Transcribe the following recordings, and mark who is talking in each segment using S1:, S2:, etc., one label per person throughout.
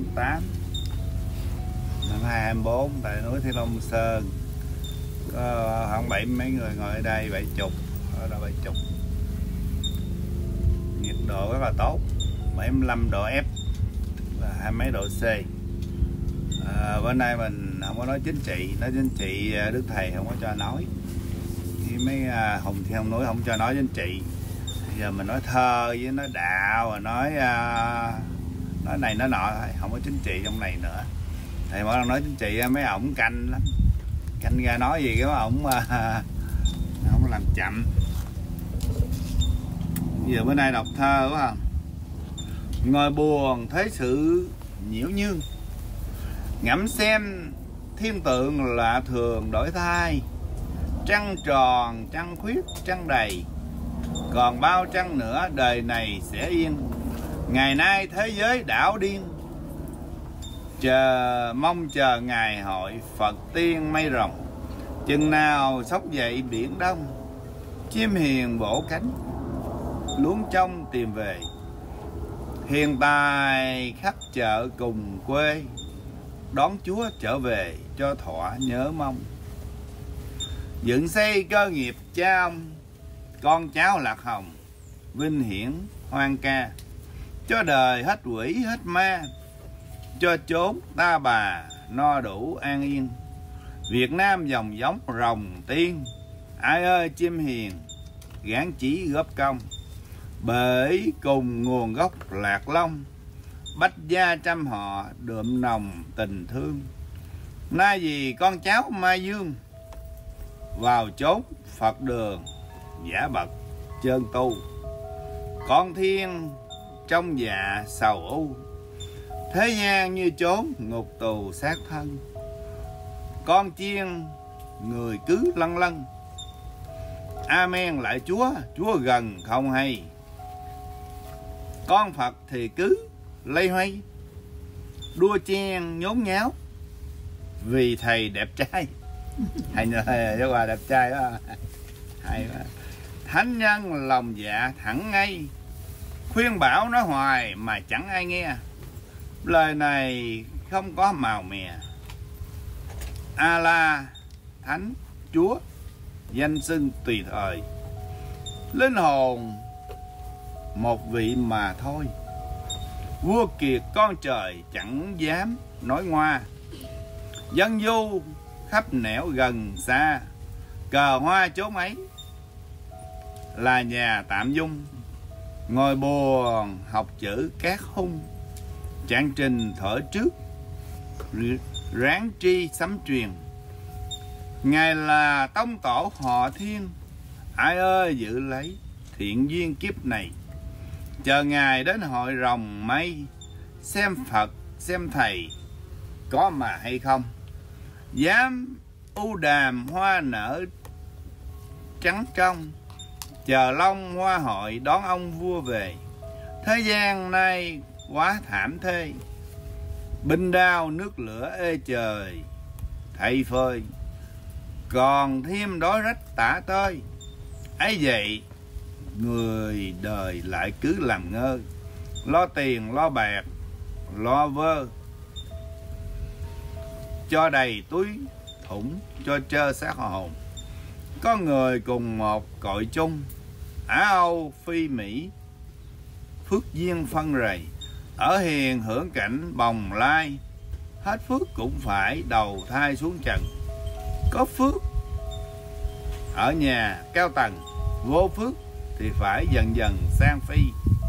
S1: tháng 8 năm 2024 tại núi Thiên Long Sơn. Có khoảng mấy người ngồi ở đây, 70, ở đó 70. Nhiệt độ rất là tốt, 75 độ F và 20 mấy độ C. Bữa nay mình không có nói chính trị, Đức Thầy không có cho nói. Thì mấy Hùng Thiên Núi không cho nói chính trị. Bây giờ mình nói thơ với nói đạo, và nói này nói nọ thôi, không có chính trị trong này nữa. Thầy mỗi lần nói chính trị mấy ổng canh lắm, canh ra nói gì cái ổng không làm chậm. Giờ bữa nay đọc thơ quá không? Ngồi buồn thấy sự nhiễu nhương, ngẫm xem thiên tượng lạ thường đổi thay. Trăng tròn, trăng khuyết, trăng đầy, còn bao trăng nữa đời này sẽ yên. Ngày nay thế giới đảo điên, mong chờ ngày hội Phật tiên mây rồng. Chừng nào sốc dậy biển đông, chim hiền vỗ cánh luống trong tìm về. Hiện tại khắp chợ cùng quê, đón Chúa trở về cho thỏa nhớ mong. Dựng xây cơ nghiệp cha ông, con cháu lạc hồng vinh hiển hoang ca. Cho đời hết quỷ hết ma, cho chốn ta bà no đủ an yên. Việt Nam dòng giống rồng tiên, ai ơi chim hiền gán chí góp công. Bởi cùng nguồn gốc Lạc Long, bách gia trăm họ đượm nồng tình thương. Nay vì con cháu Mai Dương, vào chốn Phật đường giả bậc chân tu. Con thiên trong dạ sầu u, thế gian như chốn ngục tù xác thân. Con chiên người cứ lân lân, amen lại Chúa gần không hay. Con Phật thì cứ lây hoay, đua chen nhốn nháo vì thầy đẹp trai. Hay nữa, cái quà đẹp trai đó, hay quá. Thánh nhân lòng dạ thẳng ngay, khuyên bảo nói hoài mà chẳng ai nghe. Lời này không có màu mè, A-la Thánh Chúa danh xưng tùy thời. Linh hồn một vị mà thôi, vua kiệt con trời chẳng dám nói ngoa. Dân du khắp nẻo gần xa, cờ hoa chốn ấy là nhà tạm dung. Ngồi buồn học chữ cát hung, trạng trình thở trước ráng tri sấm truyền. Ngài là tông tổ họ Thiên, ai ơi giữ lấy thiện duyên kiếp này. Chờ Ngài đến hội rồng mây, xem Phật xem Thầy có mà hay không. Dám u đàm hoa nở trắng trong, chờ long hoa hội đón ông vua về. Thế gian nay quá thảm thê, binh đao nước lửa ê trời thay phơi. Còn thêm đói rách tả tơi, ấy vậy người đời lại cứ làm ngơ. Lo tiền lo bạc lo vơ, cho đầy túi thủng cho trơ xác hồn. Có người cùng một cội chung, Á Âu Phi Mỹ phước duyên phân rầy. Ở hiền hưởng cảnh bồng lai, hết phước cũng phải đầu thai xuống trần. Có phước ở nhà cao tầng, vô phước thì phải dần dần sang phi.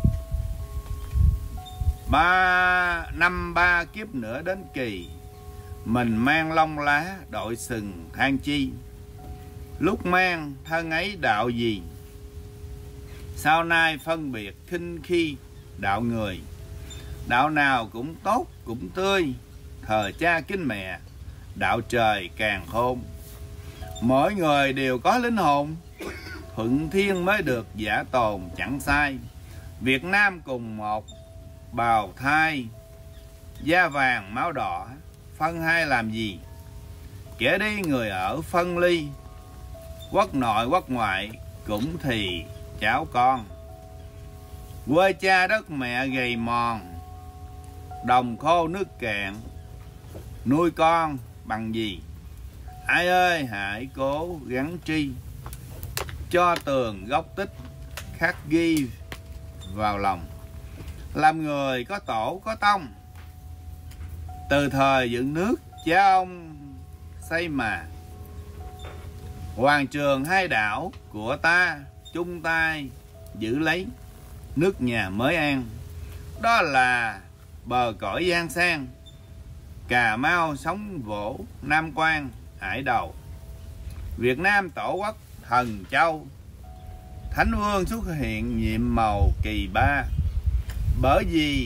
S1: 3 kiếp nữa đến kỳ, mình mang lông lá đội sừng than chi. Lúc mang thân ấy đạo gì, sau nay phân biệt khinh khi đạo người. Đạo nào cũng tốt cũng tươi, thờ cha kính mẹ, đạo trời càng khôn. Mỗi người đều có linh hồn, thuận thiên mới được giả tồn chẳng sai. Việt Nam cùng một bào thai, da vàng máu đỏ, phân hai làm gì. Kẻ đi người ở phân ly, quốc nội quốc ngoại cũng thì cháu con. Quê cha đất mẹ gầy mòn, đồng khô nước cạn, nuôi con bằng gì? Ai ơi hãy cố gắng tri, cho tường gốc tích khắc ghi vào lòng. Làm người có tổ có tông, từ thời dựng nước cha ông xây mà. Hoàng trường hai đảo của ta chung tay giữ lấy nước nhà mới an. Đó là bờ cõi giang sang, Cà Mau sống vỗ Nam Quan hải đầu. Việt Nam tổ quốc thần châu, Thánh Vương xuất hiện nhiệm màu kỳ ba. Bởi vì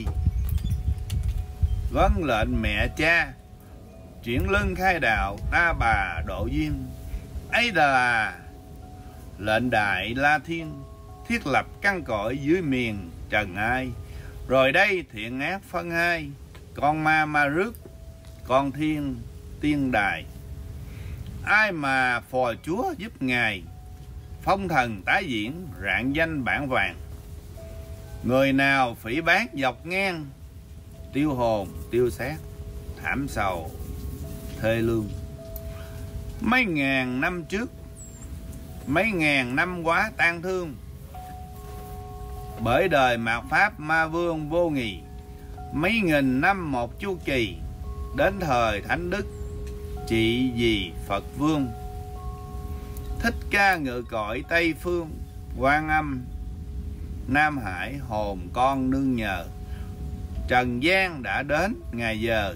S1: vâng lệnh mẹ cha, chuyển lưng khai đạo ta bà độ duyên. Ấy là lệnh Đại La Thiên, thiết lập căn cõi dưới miền trần ai. Rồi đây thiện ác phân hai, con ma ma rước, con thiên tiên đài. Ai mà phò chúa giúp ngài, phong thần tái diễn rạng danh bản vàng. Người nào phỉ báng dọc ngang, tiêu hồn tiêu xác thảm sầu thê lương. Mấy ngàn năm trước, mấy ngàn năm quá tang thương, bởi đời mạt pháp ma vương vô nghì. Mấy nghìn năm một chu kỳ, đến thời thánh đức trị vì Phật vương. Thích Ca ngự cõi Tây phương, Quan Âm Nam Hải hồn con nương nhờ. Trần gian đã đến ngày giờ,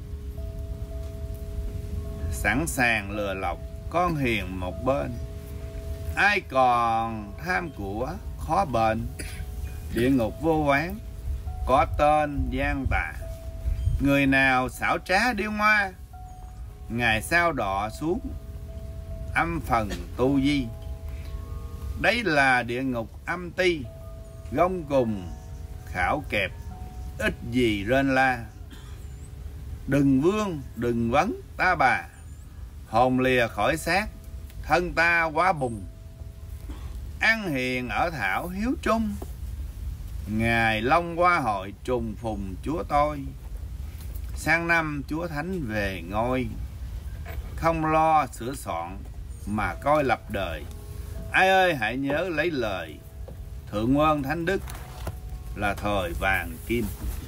S1: sẵn sàng lừa lọc con hiền một bên. Ai còn tham của khó bền, địa ngục vô quán có tên gian tà. Người nào xảo trá điêu ngoa, ngày sau đọa xuống âm phần tu di. Đấy là địa ngục âm ti, gông cùng khảo kẹp, ít gì rên la. Đừng vương đừng vấn ta bà, hồn lìa khỏi xác thân ta quá bùng. Ăn hiền ở thảo hiếu trung, ngày long qua hội trùng phùng chúa tôi. Sang năm chúa thánh về ngôi, không lo sửa soạn mà coi lập đời. Ai ơi hãy nhớ lấy lời Thượng Nguồn Thánh Đức là thời vàng kim.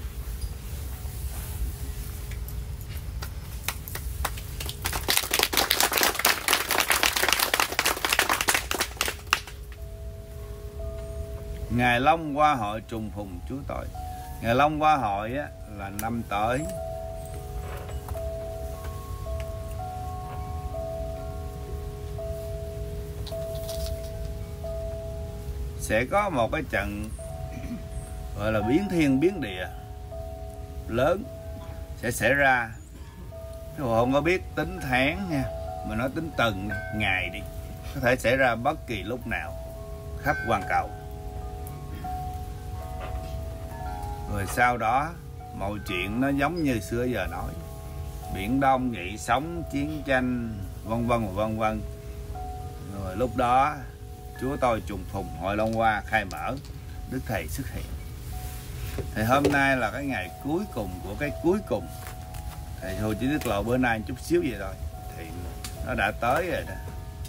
S1: Ngày long qua hội trùng phùng chúa tội. Ngày long qua hội á, là năm tới. Sẽ có một cái trận gọi là biến thiên biến địa lớn sẽ xảy ra. Chứ không có biết tính tháng nha, mà nói tính tuần ngày đi, có thể xảy ra bất kỳ lúc nào khắp hoàn cầu. Rồi sau đó mọi chuyện nó giống như xưa giờ nói, Biển Đông nghị sống chiến tranh vân vân và vân vân. Rồi lúc đó Chúa tôi trùng phùng hội Long Hoa khai mở, Đức Thầy xuất hiện. Thì hôm nay là cái ngày cuối cùng của cái cuối cùng. Thì thôi chỉ tiết lộ bữa nay chút xíu vậy thôi, thì nó đã tới rồi đó.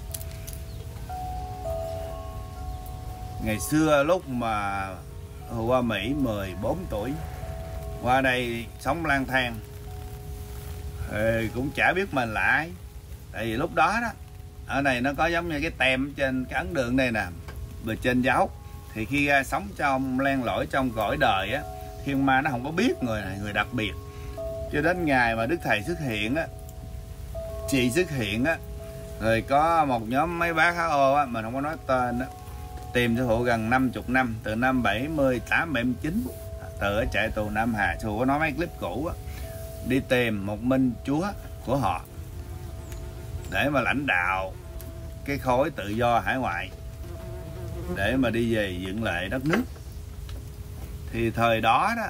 S1: Ngày xưa lúc mà hồi qua Mỹ 14 tuổi, qua đây sống lang thang, thì cũng chả biết mình là ai. Tại vì lúc đó đó, ở này nó có giống như cái tem trên cái ấn đường này nè, về trên dấu. Thì khi ra sống trong len lỏi trong cõi đời á, thiên ma nó không có biết người này người đặc biệt. Cho đến ngày mà Đức Thầy xuất hiện á, chị xuất hiện á, rồi có một nhóm mấy bác HO á, mình không có nói tên á, tìm sư phụ gần 50 năm, từ năm 78, 79, từ ở trại tù Nam Hà. Sư phụ có nói mấy clip cũ á, đi tìm một minh chúa của họ để mà lãnh đạo cái khối tự do hải ngoại, để mà đi về dựng lại đất nước. Thì thời đó đó,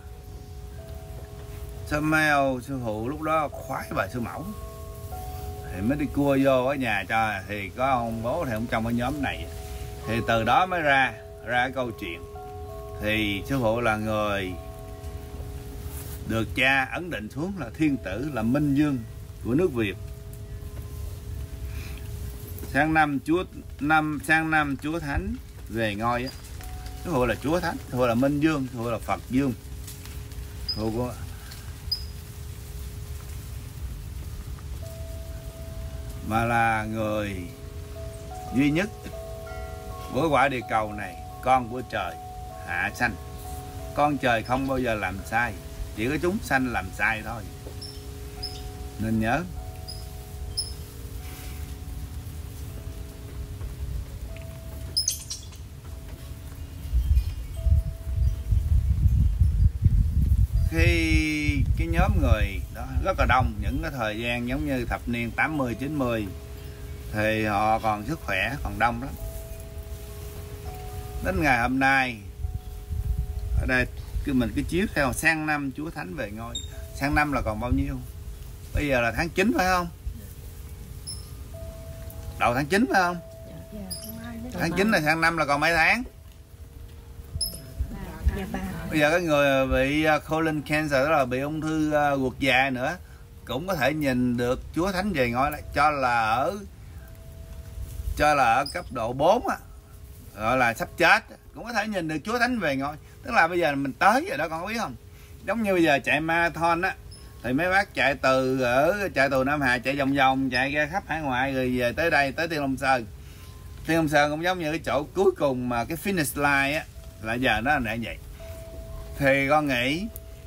S1: Samuel sư phụ lúc đó khoái bà sư mẫu, thì mới đi cua vô ở nhà cho. Thì có ông bố thì ông trong cái nhóm này, thì từ đó mới ra cái câu chuyện. Thì sư phụ là người được cha ấn định xuống là thiên tử, là minh vương của nước Việt. Sang năm Chúa Thánh về ngôi á, Sư Phụ là Chúa Thánh, Sư Phụ là Minh Vương, Sư Phụ là Phật Dương, Sư Phụ của mà là người duy nhất của quả địa cầu này, con của trời hạ sanh. Con trời không bao giờ làm sai, chỉ có chúng sanh làm sai thôi, nên nhớ. Khi cái nhóm người đó rất là đông, những cái thời gian giống như thập niên 80, 90 thì họ còn sức khỏe, còn đông lắm. Đến ngày hôm nay ở đây mình cứ chiếu theo sang năm Chúa Thánh về ngôi. Sang năm là còn bao nhiêu? Bây giờ là tháng 9 phải không? Đầu tháng 9 phải không? Tháng 9 là sang năm là còn mấy tháng? Bây giờ cái người bị colon cancer, đó là bị ung thư ruột già nữa, cũng có thể nhìn được Chúa Thánh về ngôi, cho là ở cấp độ 4 á, gọi là sắp chết, cũng có thể nhìn được Chúa Thánh về ngôi. Tức là bây giờ mình tới rồi đó, con có biết không? Giống như bây giờ chạy marathon á, thì mấy bác chạy chạy từ Nam Hà, chạy vòng vòng, chạy ra khắp hải ngoại rồi về tới đây, tới Thiên Long Sơn. Thiên Long Sơn cũng giống như cái chỗ cuối cùng mà cái finish line á, là giờ nó là vậy. Thì con nghĩ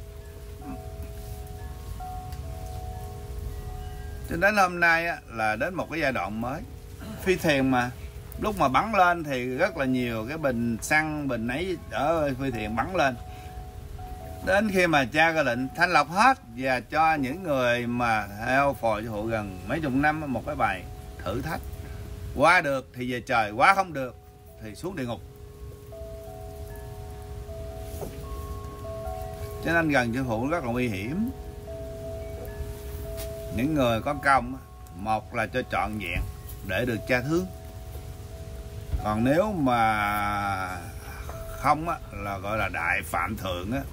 S1: cho đến hôm nay á, là đến một cái giai đoạn mới. Phi thuyền mà lúc mà bắn lên thì rất là nhiều cái bình xăng, bình ấy ở phi thuyền bắn lên. Đến khi mà cha ra lệnh thanh lọc hết và cho những người mà theo phò hộ gần mấy chục năm một cái bài thử thách. Qua được thì về trời, qua không được thì xuống địa ngục. Cho nên gần Sư Phụ rất là nguy hiểm. Những người có công, một là cho trọn vẹn để được cha thương. Còn nếu mà không á, là gọi là đại phạm thượng á,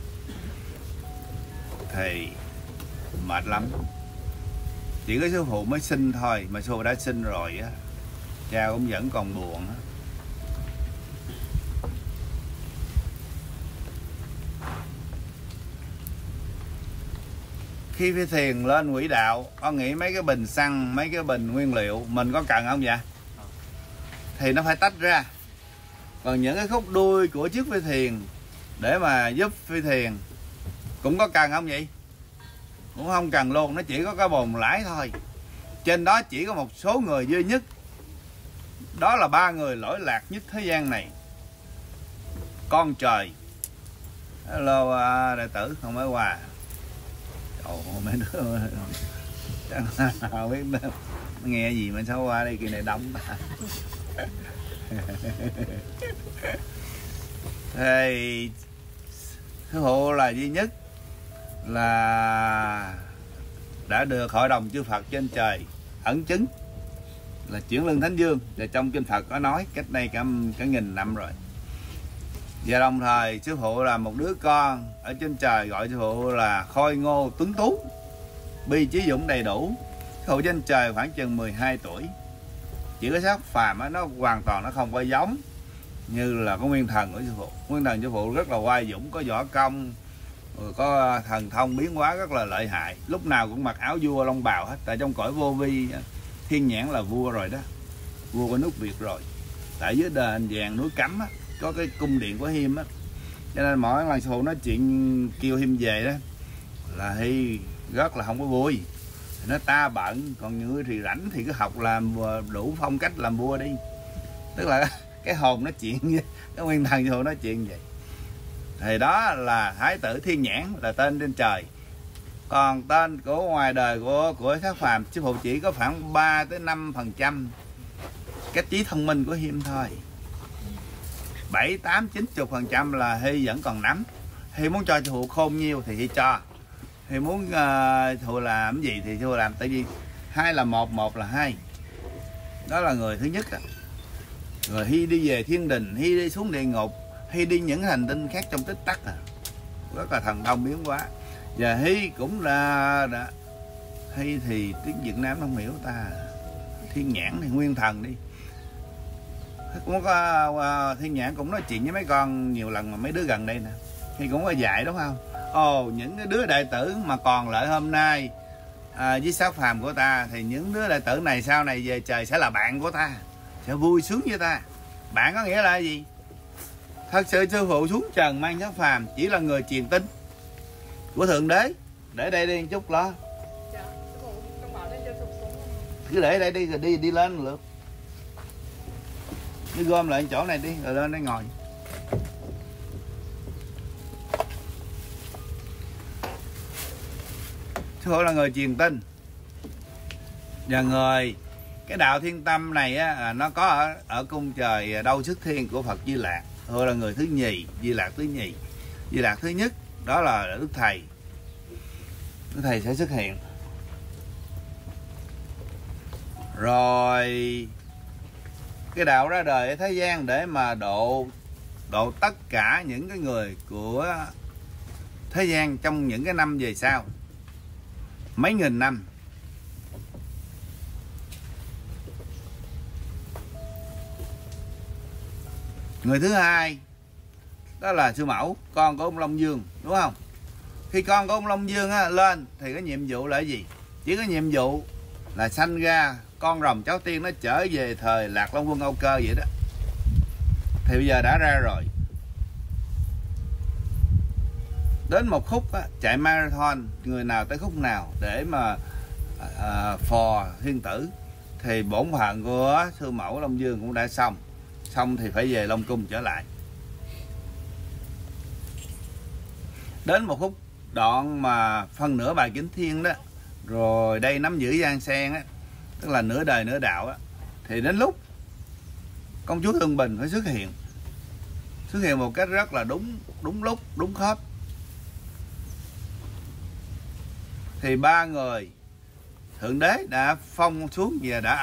S1: thì mệt lắm. Chỉ có Sư Phụ mới sinh thôi, mà Sư Phụ đã sinh rồi á, cha cũng vẫn còn buồn á. Khi phi thuyền lên quỹ đạo, con nghĩ mấy cái bình xăng, mấy cái bình nguyên liệu mình có cần không vậy? Thì nó phải tách ra. Còn những cái khúc đuôi của chiếc phi thuyền để mà giúp phi thuyền cũng có cần không vậy? Cũng không cần luôn, nó chỉ có cái bồn lái thôi. Trên đó chỉ có một số người duy nhất, đó là 3 người lỗi lạc nhất thế gian này. Con trời. Hello đệ tử không mới quà. Ồ, mấy đứa không biết nó nghe gì mà sao qua đây, kỳ này đông. Thì Sư Phụ là duy nhất là đã được Hội đồng Chư Phật trên trời ấn chứng là chuyển lưng Thánh Dương, và trong kinh Phật có nói cách đây cả nghìn năm rồi. Và đồng thời Sư Phụ là một đứa con ở trên trời, gọi Sư Phụ là khôi ngô tuấn tú, bi trí dũng đầy đủ. Sư Phụ trên trời khoảng chừng 12 tuổi. Chỉ có xác phàm á, nó hoàn toàn nó không có giống như là có nguyên thần của Sư Phụ. Nguyên thần Sư Phụ rất là oai dũng, có võ công, có thần thông biến hóa rất là lợi hại, lúc nào cũng mặc áo vua long bào hết. Tại trong cõi vô vi thiên nhãn là vua rồi đó, vua của nước Việt rồi. Tại dưới đền vàng núi Cấm á, có cái cung điện của Hiêm á, cho nên mỗi lần Sư Phụ nói chuyện kêu Hiêm về đó là Hi rất là không có vui. Nó ta bận, còn những người thì rảnh thì cứ học làm đủ phong cách làm vua đi. Tức là cái hồn nói chuyện với cái nguyên thần Sư Phụ nói chuyện vậy. Thì đó là Thái tử Thiên Nhãn, là tên trên trời. Còn tên của ngoài đời của xác phàm, Sư Phụ chỉ có khoảng 3 tới 5% cái trí thông minh của Hiêm thôi. 7, 8, 90% là Hi vẫn còn nắm. Hi muốn cho Sư Phụ khôn nhiêu thì Hi cho. Hi muốn Sư Phụ làm gì thì Sư Phụ làm. Tại vì 2 là 1, 1 là 2. Đó là người thứ nhất. Rồi Hi đi về thiên đình, Hi đi xuống địa ngục, Hi đi những hành tinh khác trong tích tắc. Rất là thần thông biến hóa. Và Hy cũng là Hy thì tiếng Việt Nam nó không hiểu ta. Thiên Nhãn thì Nguyên Thần đi, cũng có Thiên Nhãn cũng nói chuyện với mấy con nhiều lần mà mấy đứa gần đây nè, thì cũng có dạy đúng không? Những cái đứa đệ tử mà còn lại hôm nay với Xác Phàm của ta, thì những đứa đệ tử này sau này về trời sẽ là bạn của ta, sẽ vui sướng với ta. Bạn có nghĩa là gì? Thật sự sư phụ xuống trần mang Xác Phàm chỉ là người truyền tin của Thượng Đế. Để đây đi một chút lo. Cứ để đây đi rồi đi lên lượt. Cứ gom lại chỗ này đi rồi lên đây ngồi. Sư phụ là người truyền tin. Và cái đạo Thiên Tâm này á, nó có ở cung trời Đâu Sức Thiên của Phật Di Lạc. Tôi là người thứ nhì, Di Lạc thứ nhì. Di Lạc thứ nhất đó là Đức Thầy. Đức Thầy sẽ xuất hiện. Rồi cái đạo ra đời ở thế gian để mà độ tất cả những cái người của thế gian trong những cái năm về sau, mấy nghìn năm. Người thứ hai đó là Sư Mẫu, con của ông Long Dương, đúng không? Khi con của ông Long Dương lên thì cái nhiệm vụ là cái gì? Chỉ có nhiệm vụ là sanh ra con rồng cháu tiên, nó trở về thời Lạc Long Quân Âu Cơ vậy đó. Thì bây giờ đã ra rồi. Đến một khúc chạy marathon, người nào tới khúc nào để mà phò thiên tử, thì bổn phận của Sư Mẫu Long Dương cũng đã xong thì phải về Long Cung trở lại. Đến một khúc đoạn mà phân nửa bài Kính Thiên đó, rồi đây nắm giữ Giang Sen á, tức là nửa đời nửa đạo á, thì đến lúc công chúa Thương Bình phải xuất hiện một cách rất là đúng lúc, đúng khớp. Thì ba người Thượng Đế đã phong xuống và đã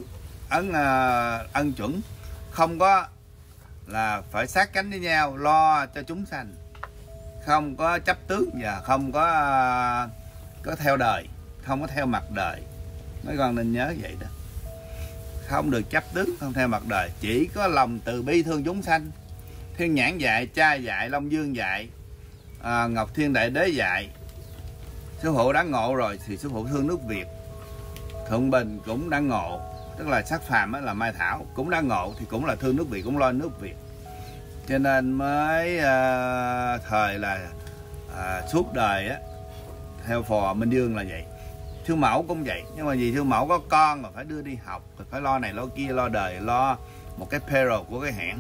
S1: ân chuẩn, không có là phải sát cánh với nhau lo cho chúng sanh, không có chấp tướng và không có theo đời, không có theo mặt đời. Mấy con nên nhớ vậy đó, không được chấp tướng, không theo mặt đời, chỉ có lòng từ bi thương chúng sanh. Thiên Nhãn dạy, cha dạy, Long Dương dạy, Ngọc Thiên Đại Đế dạy. Sư phụ đã ngộ rồi thì sư phụ thương nước Việt. Thượng Bình cũng đã ngộ, tức là Xác Phàm là Mai Thảo cũng đã ngộ, thì cũng là thương nước Việt, cũng lo nước Việt. Cho nên mới thời là suốt đời theo phò Minh Dương là vậy. Sư Mẫu cũng vậy, nhưng mà vì Sư Mẫu có con mà phải đưa đi học, phải lo này lo kia, lo đời, lo một cái payroll của cái hãng.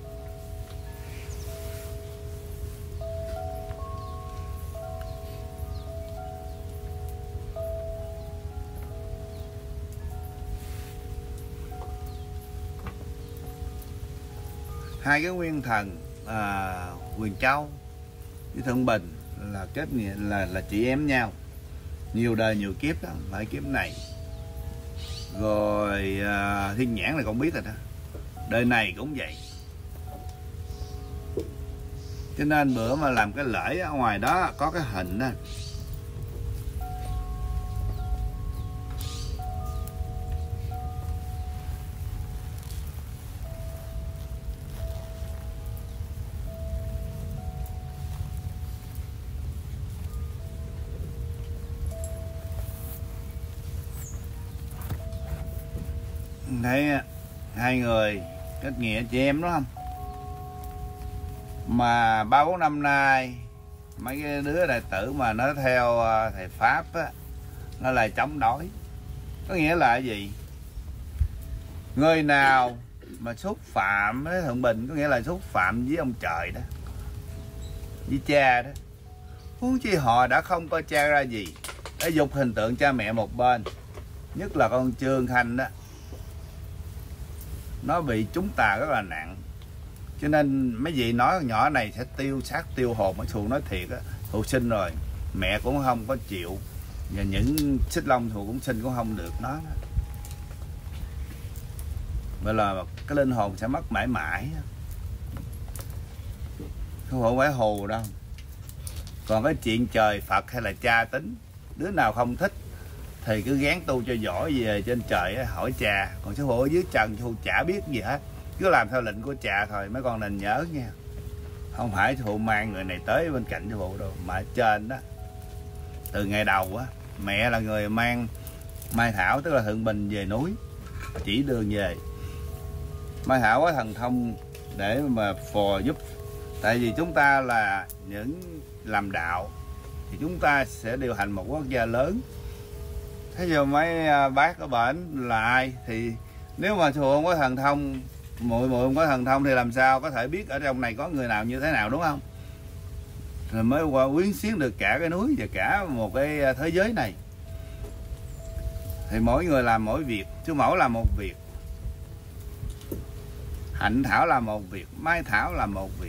S1: Hai cái nguyên thần Huyền Châu với Thượng Bình là kết nghĩa là chị em nhau, nhiều đời nhiều kiếp đó, phải kiếp này. Rồi Thiên Nhãn là con biết rồi đó, đời này cũng vậy. Cho nên bữa mà làm cái lễ ở ngoài đó có cái hình đó, thấy hai người kết nghĩa chị em đúng không? Mà 3-4 năm nay mấy cái đứa đệ tử mà nó theo thầy Pháp á, nó lại chống đối. Có nghĩa là cái gì? Người nào mà xúc phạm với Thượng Bình, có nghĩa là xúc phạm với ông trời đó, với cha đó. Huống chi họ đã không coi cha ra gì, đã dục hình tượng cha mẹ một bên. Nhất là con Trương Khanh đó, nó bị chúng tà rất là nặng. Cho nên mấy vị nói con nhỏ này sẽ tiêu xác tiêu hồn. Mấy Thù nói thiệt á, Thù sinh rồi mẹ cũng không có chịu, và những Xích Long Thù cũng sinh cũng không được nó. Vậy là cái linh hồn sẽ mất mãi mãi, không phải hù đâu. Còn cái chuyện trời Phật hay là cha tính, đứa nào không thích thì cứ gán tu cho giỏi về trên trời hỏi cha. Còn sư phụ ở dưới trần sư phụ chả biết gì hết, cứ làm theo lệnh của cha thôi. Mấy con nên nhớ nha, không phải sư phụ mang người này tới bên cạnh sư phụ đâu, mà trên đó từ ngày đầu á, mẹ là người mang Mai Thảo, tức là Thượng Bình về núi chỉ đường về. Mai Thảo có thần thông để mà phò giúp, tại vì chúng ta là những làm đạo thì chúng ta sẽ điều hành một quốc gia lớn. Thế giờ mấy bác có bệnh là ai thì nếu mà sư phụ không có thần thông, muội không có thần thông thì làm sao có thể biết ở trong này có người nào như thế nào, đúng không? Rồi mới qua quyến xuyến được cả cái núi và cả một cái thế giới này. Thì mỗi người làm mỗi việc, chú Mẫu làm một việc, Hạnh Thảo làm một việc, Mai Thảo làm một việc.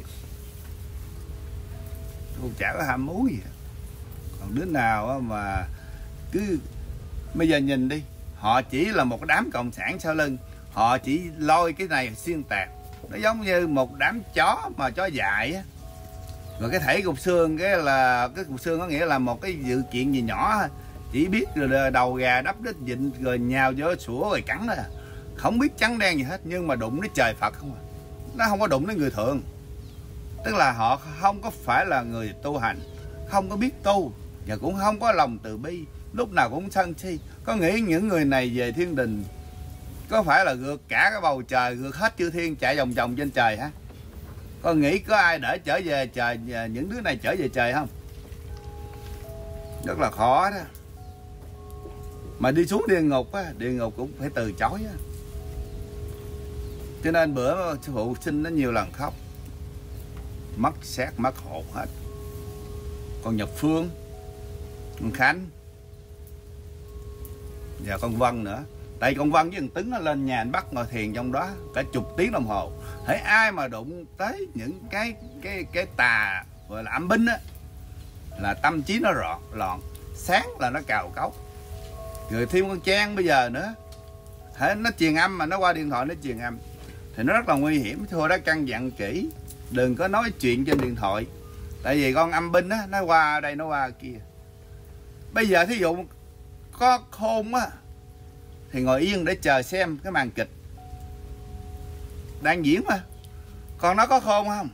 S1: Tôi chả có ham muốn gì. Còn đứa nào mà cứ bây giờ nhìn đi, họ chỉ là một đám cộng sản sau lưng, họ chỉ lôi cái này xuyên tạc. Nó giống như một đám chó mà chó dại á. Rồi cái thể cục xương, cái là cái cục xương có nghĩa là một cái sự kiện gì nhỏ, chỉ biết rồi đầu gà đắp đít vịn rồi nhào vô sủa rồi cắn đó, không biết trắng đen gì hết. Nhưng mà đụng đến trời Phật không à, nó không có đụng đến người thường. Tức là họ không có phải là người tu hành, không có biết tu và cũng không có lòng từ bi, lúc nào cũng sân si. Có nghĩ những người này về thiên đình có phải là gượt cả cái bầu trời, gượt hết chư thiên chạy vòng vòng trên trời hả? Có nghĩ có ai để trở về trời, những đứa này trở về trời không? Rất là khó đó. Mà đi xuống địa ngục á, địa ngục cũng phải từ chối á. Cho nên bữa sư phụ sinh nó nhiều lần khóc, mất xác mất hồn hết. Con Nhật Phương, con Khánh và con Vân nữa. Tại con Vân với thằng Tứng nó lên nhà anh bắt ngồi thiền trong đó cả chục tiếng đồng hồ. Thấy ai mà đụng tới những cái tà gọi là âm binh á là tâm trí nó loạn, sáng là nó cào cấu. Rồi thêm con Trang bây giờ nữa, nó truyền âm mà nó qua điện thoại nó truyền âm thì nó rất là nguy hiểm. Thôi đã căn dặn kỹ đừng có nói chuyện trên điện thoại, tại vì con âm binh á, nó qua đây nó qua kia. Bây giờ thí dụ có khôn á thì ngồi yên để chờ xem cái màn kịch đang diễn mà. Còn nó có khôn không?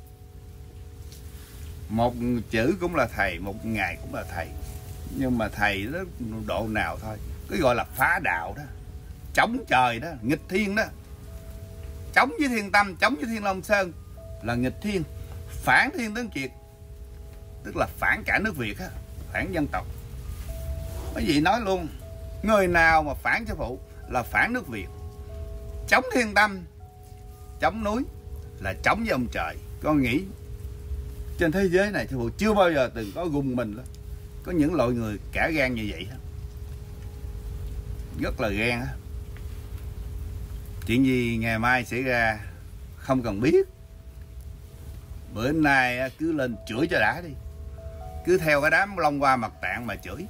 S1: Một chữ cũng là thầy, một ngày cũng là thầy, nhưng mà thầy đó độ nào thôi. Cái gọi là phá đạo đó, chống trời đó, nghịch thiên đó. Chống với Thiên Tâm, chống với Thiên Long Sơn là nghịch thiên, phản Thiên Tuấn Kiệt, tức là phản cả nước Việt á, phản dân tộc. Cái gì nói luôn, người nào mà phản sư phụ là phản nước Việt. Chống Thiên Tâm, chống núi là chống với ông trời. Con nghĩ trên thế giới này sư phụ chưa bao giờ từng có gung mình đó, có những loại người cả gan như vậy. Rất là gan á. Chuyện gì ngày mai xảy ra không cần biết. Bữa nay cứ lên chửi cho đã đi, cứ theo cái đám Long Hoa Mật Tạng mà chửi.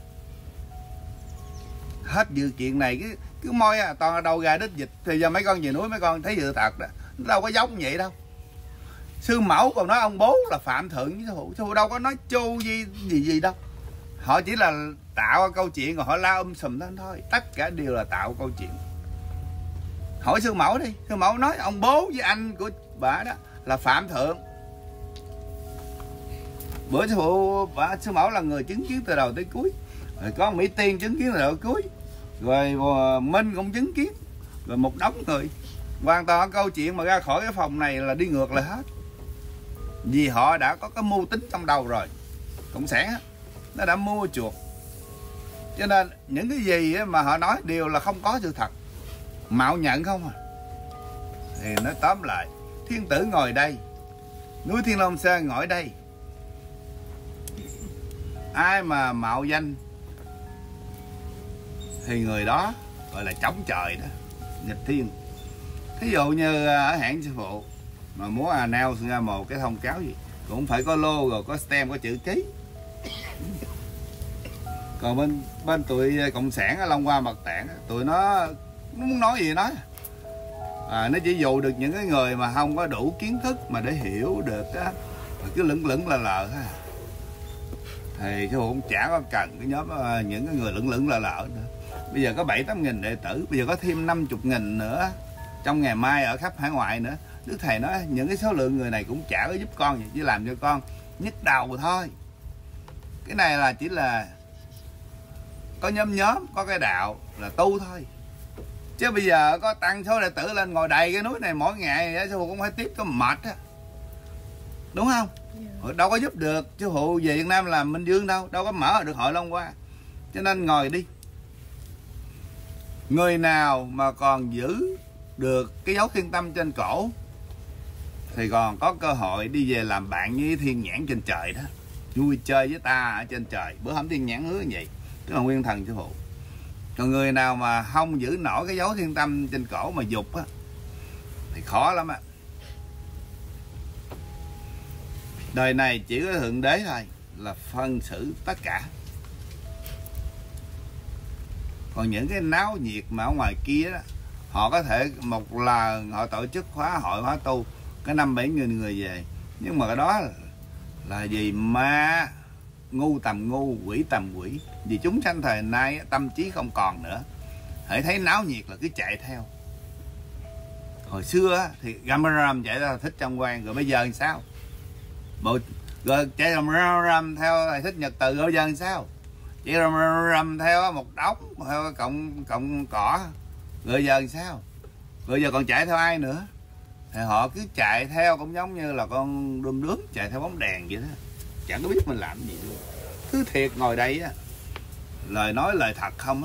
S1: Hết dự kiện này cứ môi toàn là đầu gà đít vịt. Thì giờ mấy con về núi mấy con thấy sự thật đó, nó đâu có giống vậy đâu. Sư Mẫu còn nói ông bố là phạm thượng với sư phụ đâu có nói chu gì đâu. Họ chỉ là tạo câu chuyện rồi họ la sùm đó thôi. Tất cả đều là tạo câu chuyện. Hỏi sư Mẫu đi, sư Mẫu nói ông bố với anh của bà đó là phạm thượng. Bữa sư Mẫu là người chứng kiến từ đầu tới cuối. Rồi có Mỹ Tiên chứng kiến từ đầu tới cuối, rồi Minh cũng chứng kiến, rồi một đống người. Hoàn toàn câu chuyện mà ra khỏi cái phòng này là đi ngược lại hết. Vì họ đã có cái mưu tính trong đầu rồi. Cộng sản nó đã mua chuộc. Cho nên những cái gì mà họ nói đều là không có sự thật, mạo nhận không à. Thì nói tóm lại, thiên tử ngồi đây, núi Thiên Long Sơn ngồi đây. Ai mà mạo danh thì người đó gọi là chống trời đó, nghịch thiên. Thí dụ như ở hãng sư phụ mà muốn announce ra một cái thông cáo gì cũng phải có logo, có stem, có chữ ký. Còn bên tụi cộng sản ở Long Hoa Mật Tạng, tụi nó muốn nói gì nói. Nó chỉ dụ được những cái người mà không có đủ kiến thức mà để hiểu được á, mà cứ lững lững lờ lờ ha. thì sư phụ cũng chả có cần cái nhóm những cái người lững lờ lợ nữa. Bây giờ có 7-8 nghìn đệ tử, bây giờ có thêm 50 nghìn nữa trong ngày mai ở khắp hải ngoại nữa. Đức Thầy nói những cái số lượng người này cũng chả có giúp con gì, chỉ làm cho con nhức đầu thôi. Cái này là chỉ là có nhóm có cái đạo là tu thôi. Chứ bây giờ có tăng số đệ tử lên ngồi đầy cái núi này mỗi ngày sư phụ cũng phải tiếp có mệt á, đúng không? Đâu có giúp được. Sư phụ về Việt Nam làm Minh Dương đâu có mở được hội Long Hoa. Cho nên ngồi đi. Người nào mà còn giữ được cái dấu thiên tâm trên cổ thì còn có cơ hội đi về làm bạn với thiên nhãn trên trời đó, vui chơi với ta ở trên trời. Bữa hổm thiên nhãn hứa như vậy, tức là nguyên thần sư phụ. Còn người nào mà không giữ nổi cái dấu thiên tâm trên cổ mà dục á thì khó lắm á. Đời này chỉ có Thượng Đế thôi là phân xử tất cả. Còn những cái náo nhiệt mà ở ngoài kia đó, họ có thể một lần họ tổ chức khóa hội khóa tu cái 5-7 nghìn người về, nhưng mà cái đó là gì ma ngu tầm ngu, quỷ tầm quỷ. Vì chúng sanh thời nay tâm trí không còn nữa, hãy thấy náo nhiệt là cứ chạy theo. Hồi xưa thì rầm chạy ra Thích Trong Quan, rồi bây giờ làm sao? Rồi chạy rầm theo thầy Thích Nhật Từ, rồi bây giờ làm sao? Chạy rầm theo một đống, theo cộng cỏ, rồi giờ làm sao? Rồi giờ còn chạy theo ai nữa? Thì họ cứ chạy theo cũng giống như là con đom đóm chạy theo bóng đèn vậy đó, chẳng có biết mình làm gì luôn. Cứ thiệt ngồi đây á, lời nói lời thật không á.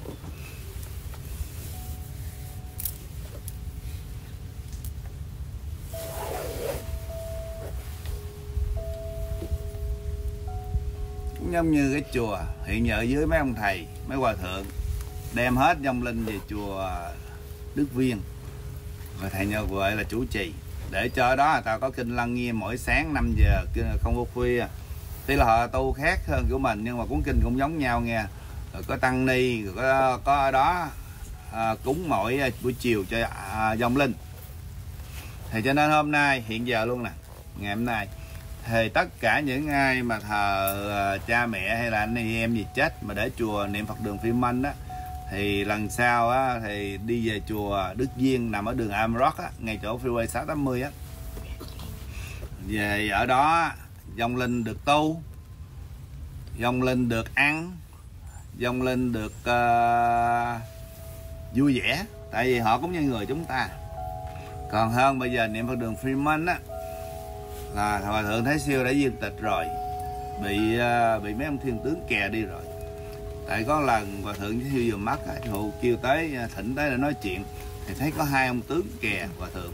S1: Cũng giống như cái chùa hiện giờ dưới mấy ông thầy, mấy hòa thượng đem hết vong linh về chùa Đức Viên, rồi thầy Nhờ Huệ là chủ trì, để cho đó người ta có kinh lăng nghiêm mỗi sáng 5 giờ không có khuya. Tuy là họ tu khác hơn của mình nhưng mà cuốn kinh cũng giống nhau nha. Rồi có tăng ni, rồi có ở đó cúng mỗi buổi chiều cho vong linh. Thì cho nên hôm nay hiện giờ luôn nè, ngày hôm nay thì tất cả những ai mà thờ cha mẹ hay là anh em gì chết mà để chùa Niệm Phật đường Phim Anh đó, thì lần sau á, thì đi về chùa Đức Viên nằm ở đường Amrock á, ngay chỗ freeway 680 á. Về ở đó vong linh được tu, vong linh được ăn, vong linh được vui vẻ, tại vì họ cũng như người chúng ta. Còn hơn bây giờ Niệm Phật đường Freeman á là Hòa Thượng Thái Siêu đã viên tịch rồi, bị mấy ông thiên tướng kè đi rồi. Tại có lần Hòa Thượng Thái Siêu vừa mất, Thụ kêu tới thỉnh tới để nói chuyện, thì thấy có 2 ông tướng kè Hòa Thượng.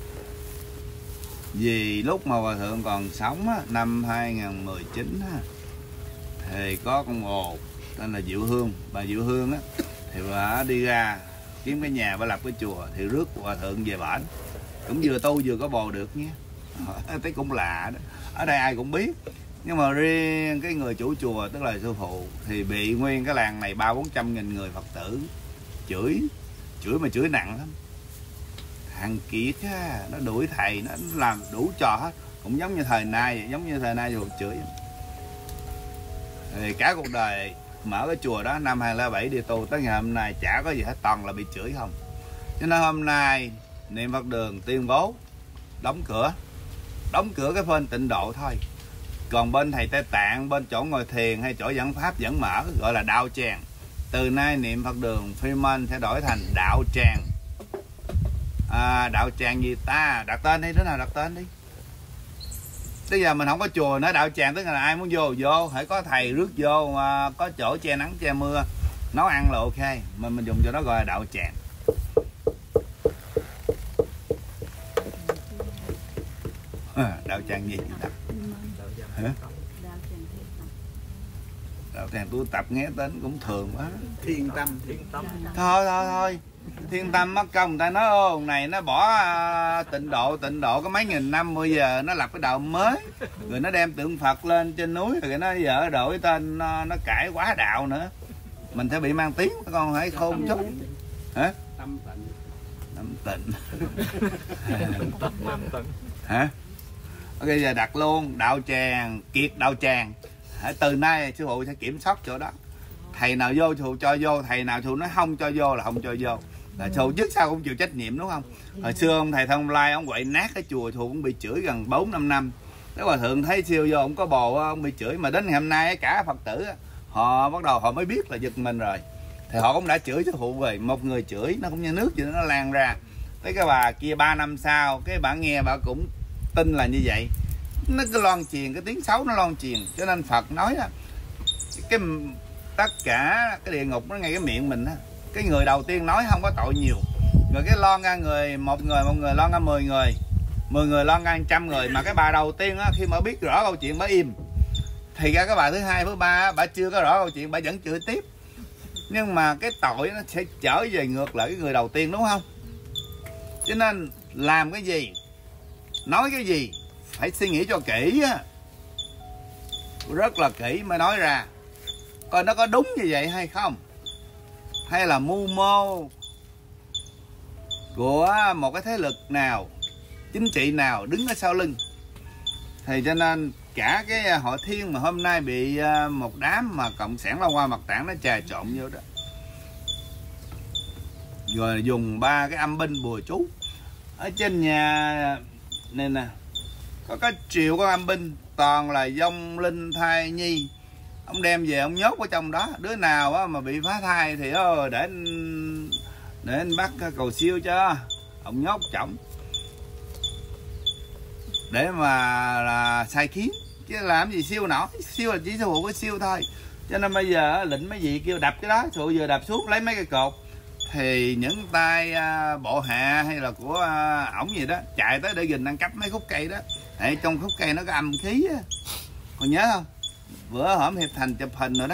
S1: Vì lúc mà Hòa Thượng còn sống á, năm 2019 á, thì có con ồ tên là Diệu Hương. Bà Diệu Hương á, thì bà đi ra kiếm cái nhà, bà lập cái chùa, thì rước Hòa Thượng về bển. Cũng vừa tu vừa có bồ được nhé. Thấy cũng lạ đó. Ở đây ai cũng biết. Nhưng mà riêng cái người chủ chùa, tức là sư phụ, thì bị nguyên cái làng này 300-400 nghìn người Phật tử chửi mà chửi nặng lắm. Thằng Kiệt á, nó đuổi thầy, nó làm đủ trò hết. Cũng giống như thời nay, rồi chửi. Thì cả cuộc đời mở cái chùa đó năm 2007 đi tu tới ngày hôm nay chả có gì hết, toàn là bị chửi không. Cho nên hôm nay Niệm Phật đường tuyên bố đóng cửa cái bên Tịnh Độ thôi. Còn bên thầy Tây Tạng, bên chỗ ngồi thiền hay chỗ dẫn pháp vẫn mở, gọi là đạo tràng. Từ nay Niệm Phật đường Freeman sẽ đổi thành đạo tràng. Đạo tràng gì ta? Đặt tên đi, đứa nào đặt tên đi. Bây giờ mình không có chùa nữa, đạo tràng tức là ai muốn vô, hãy có thầy rước vô, có chỗ che nắng che mưa, nấu ăn là ok. Mình dùng cho nó gọi là đạo tràng. Đạo tràng gì vậy? Hả? Đạo tràng tu tập nghe tên cũng thường quá.
S2: Thiên tâm.
S1: Thôi. Thiên tâm mất công, người ta nói ô này nó bỏ tịnh độ có mấy nghìn năm, bây giờ nó lập cái đạo mới, rồi nó đem tượng Phật lên trên núi, rồi nó giờ đổi tên, nó cải quá đạo nữa, mình sẽ bị mang tiếng, con hãy khôn chút. Hả? Tâm tịnh. Hả? Ok, giờ đặt luôn đạo tràng, Kiệt đạo tràng. từ nay sư phụ sẽ kiểm soát chỗ đó. Thầy nào vô sư phụ cho vô, thầy nào sư phụ nói không cho vô là không cho vô. Là sư phụ trước sau cũng chịu trách nhiệm, đúng không? Hồi xưa ông thầy Thông Lai ông quậy nát cái chùa, sư phụ cũng bị chửi gần 4-5 năm. Nếu hòa thượng thấy siêu vô ông có bồ ông bị chửi, mà đến ngày hôm nay cả Phật tử họ bắt đầu họ mới biết là giật mình rồi. Thì họ cũng đã chửi sư phụ rồi, một người chửi nó cũng như nước vậy, nó lan ra. Tới cái bà kia 3 năm sau, cái bà nghe bà cũng tin là như vậy. Nó cứ loan truyền, cái tiếng xấu nó loan truyền. Cho nên Phật nói á, cái tất cả cái địa ngục nó ngay cái miệng mình á. Cái người đầu tiên nói không có tội nhiều, rồi cái loan ra một người loan ra 10 người, 10 người loan ra 100 người. Mà cái bà đầu tiên á, khi mà biết rõ câu chuyện bà im, thì ra cái bà thứ hai thứ ba bà chưa có rõ câu chuyện, bà vẫn chửi tiếp. Nhưng mà cái tội nó sẽ trở về ngược lại cái người đầu tiên, đúng không? Cho nên làm cái gì, nói cái gì phải suy nghĩ cho kỹ á, rất là kỹ mới nói ra, coi nó có đúng như vậy hay không, hay là mưu mô của một cái thế lực nào, chính trị nào đứng ở sau lưng. Thì cho nên cả cái hội Thiên mà hôm nay bị một đám mà cộng sản Long Hoa Mật Tạng nó trà trộn vô đó, rồi dùng 3 cái âm binh bùa chú ở trên nhà nên nè, có cái triệu con âm binh toàn là vong linh thai nhi. Ông đem về ông nhốt ở trong đó, đứa nào mà bị phá thai thì để anh bắt cầu siêu cho ông nhốt chổng để mà là sai khiến, chứ làm gì siêu nổi. Siêu là chỉ sư phụ có siêu thôi. Cho nên bây giờ lệnh mấy vị kêu đập cái đó, sư phụ vừa đập xuống lấy mấy cái cột, thì những tay bộ hạ hay là của ổng gì đó chạy tới để gìn ăn cắp mấy khúc cây đó. Tại trong khúc cây nó có âm khí á, còn nhớ không? Bữa hổm Hiệp Thành chụp hình rồi đó,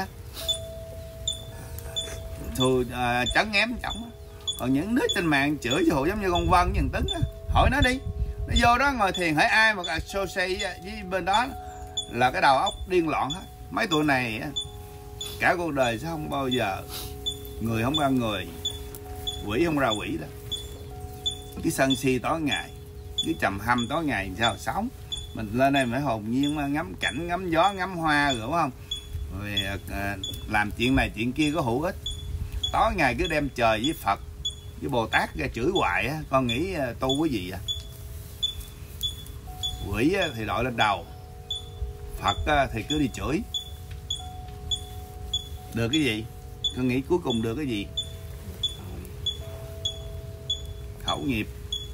S1: chấn ngém chổng. Còn những đứa trên mạng chửi sư phụ giống như con Vân với thằng Tấn á, hỏi nó đi, nó vô đó ngồi thiền, hỏi ai mà associate với bên đó là cái đầu óc điên loạn hết. Mấy tụi này cả cuộc đời sẽ không bao giờ, người không ra người, quỷ không ra quỷ đó. Cái sân si tối ngày, cái trầm hâm tối ngày sao sống. Mình lên đây phải hồn nhiên ngắm cảnh, ngắm gió, ngắm hoa rồi, đúng không? Rồi làm chuyện này chuyện kia có hữu ích. Tối ngày cứ đem trời với Phật với Bồ Tát ra chửi hoài á, con nghĩ tu cái gì vậy? Quỷ thì đội lên đầu, Phật thì cứ đi chửi. Được cái gì? Con nghĩ cuối cùng được cái gì? Khẩu nghiệp.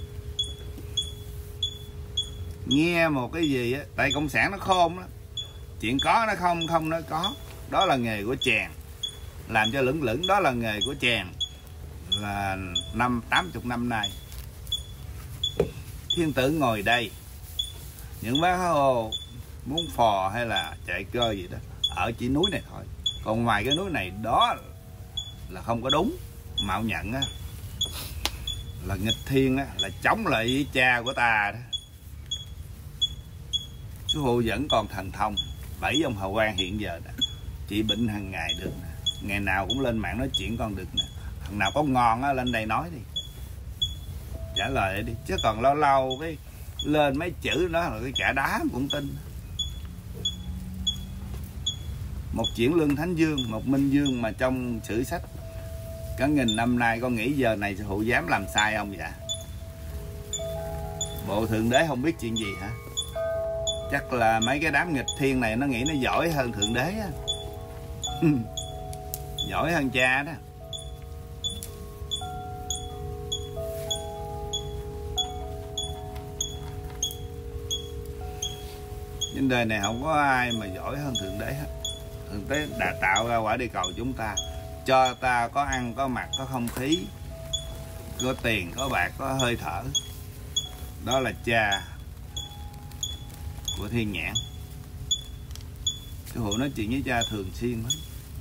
S1: Nghe một cái gì á, tại cộng sản nó khôn đó, chuyện có nó không nó có. Đó là nghề của chàng, làm cho lững lững, đó là nghề của chàng là 80 năm nay. Thiên tử ngồi đây, những bác hồ muốn phò hay là chạy cơ gì đó ở chỉ núi này thôi, còn ngoài cái núi này đó là không có đúng. Mạo nhận á, là nghịch thiên á, là chống lại với cha của ta đó. Sư phụ vẫn còn thần thông, 7 ông hào quang hiện giờ nè, trị bệnh hàng ngày được nè, ngày nào cũng lên mạng nói chuyện con được nè. Thằng nào có ngon á lên đây nói đi, trả lời đi, chứ còn lâu lâu cái lên mấy chữ đó là cái chả đá cũng tin. Một chuyển lưng Thánh Dương, một Minh Dương mà trong sử sách cả nghìn năm nay, con nghĩ giờ này sư phụ dám làm sai không vậy? Bộ Thượng Đế không biết chuyện gì hả? Chắc là mấy cái đám nghịch thiên này nó nghĩ nó giỏi hơn Thượng Đế á. Giỏi hơn cha đó. Trên đời này không có ai mà giỏi hơn Thượng Đế hết. Thượng Đế đã tạo ra quả địa cầu chúng ta, cho ta có ăn, có mặc, có không khí, có tiền, có bạc, có hơi thở. Đó là cha của thiên nhãn. Sư phụ nói chuyện với cha thường xuyên lắm.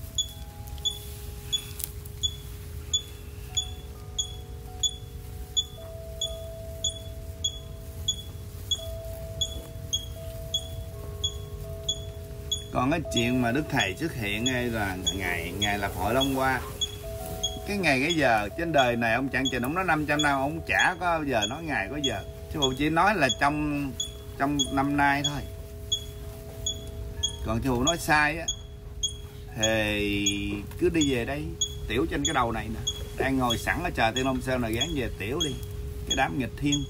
S1: Còn cái chuyện mà Đức Thầy xuất hiện hay là ngày lập hội Long Hoa, cái ngày cái giờ trên đời này ông Trạng Trình ông nói 500 năm ông chả có giờ nói ngày có giờ. Sư phụ chỉ nói là trong năm nay thôi. Còn chú nói sai á thì cứ đi về đây, tiểu trên cái đầu này nè, đang ngồi sẵn ở chờ Thiên Long Sơn là gán về tiểu đi cái đám nghịch thiên.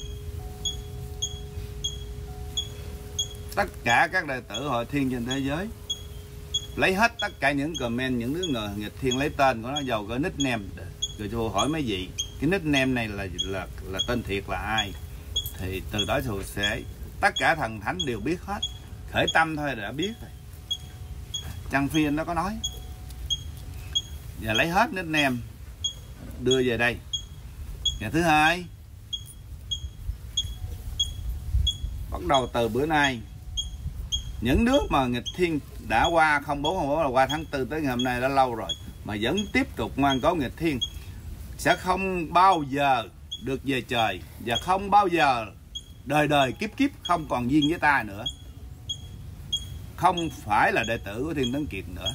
S1: Tất cả các đệ tử Hội Thiên trên thế giới lấy hết tất cả những comment những đứa người nghịch thiên, lấy tên của nó, giàu cái nickname, rồi chú hỏi mấy vị cái nickname này là tên thiệt là ai, thì từ đó chú sẽ tất cả thần thánh đều biết hết, khởi tâm thôi đã biết rồi. Trang phiên nó có nói, và lấy hết nickname đưa về đây. Và thứ hai, bắt đầu từ bữa nay những đứa mà nghịch thiên đã qua 04 là qua tháng 4 tới ngày hôm nay đã lâu rồi mà vẫn tiếp tục ngoan cố nghịch thiên sẽ không bao giờ được về trời, và không bao giờ đời đời kiếp kiếp không còn duyên với ta nữa, không phải là đệ tử của Thiên Tấn Kiệt nữa,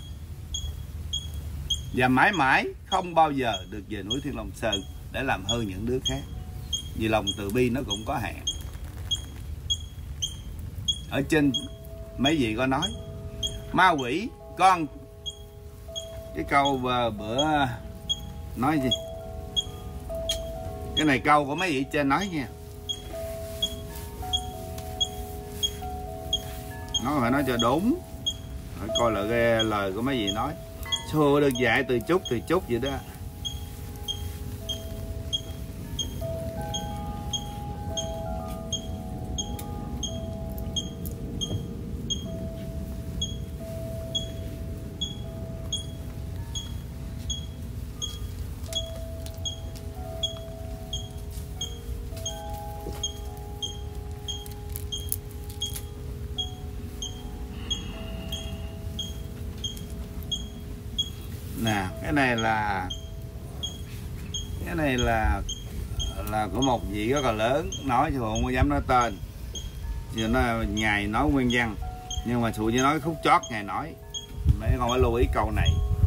S1: và mãi mãi không bao giờ được về núi Thiên Long Sơn để làm hư những đứa khác, vì lòng từ bi nó cũng có hạn. Ở trên mấy vị có nói ma quỷ con, cái câu bữa nói gì, cái này câu của mấy vị trên nói nha, nó phải nói cho đúng, phải coi là nghe lời của mấy vị nói, xưa được dạy từ chút vậy đó. Nè, cái này là của một vị rất là lớn, nói chứ không có dám nói tên, giờ nó ngài nói nguyên văn, nhưng mà Sụ chỉ nói khúc chót ngài nói, mấy con phải lưu ý câu này.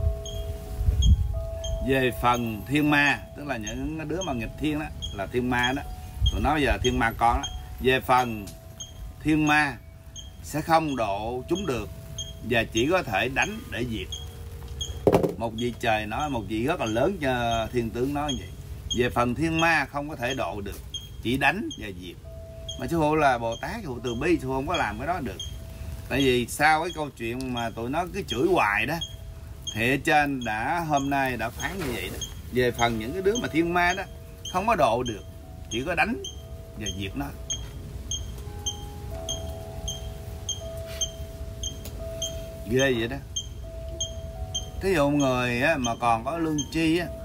S1: Về phần thiên ma, tức là những đứa mà nghịch thiên đó là thiên ma đó, tụi nó giờ thiên ma con đó. Về phần thiên ma sẽ không độ chúng được, và chỉ có thể đánh để diệt. Một vị trời nói, một vị rất là lớn cho thiên tướng nói như vậy. Về phần thiên ma không có thể độ được, chỉ đánh và diệt. Mà sư phụ là Bồ Tát, sư phụ từ bi, sư phụ không có làm cái đó được. Tại vì sau cái câu chuyện mà tụi nó cứ chửi hoài đó, thì ở trên hôm nay đã phán như vậy đó. Về phần những cái đứa mà thiên ma đó không có độ được, chỉ có đánh và diệt nó. Ghê vậy đó. Thí dụ người á, mà còn có lương tri á,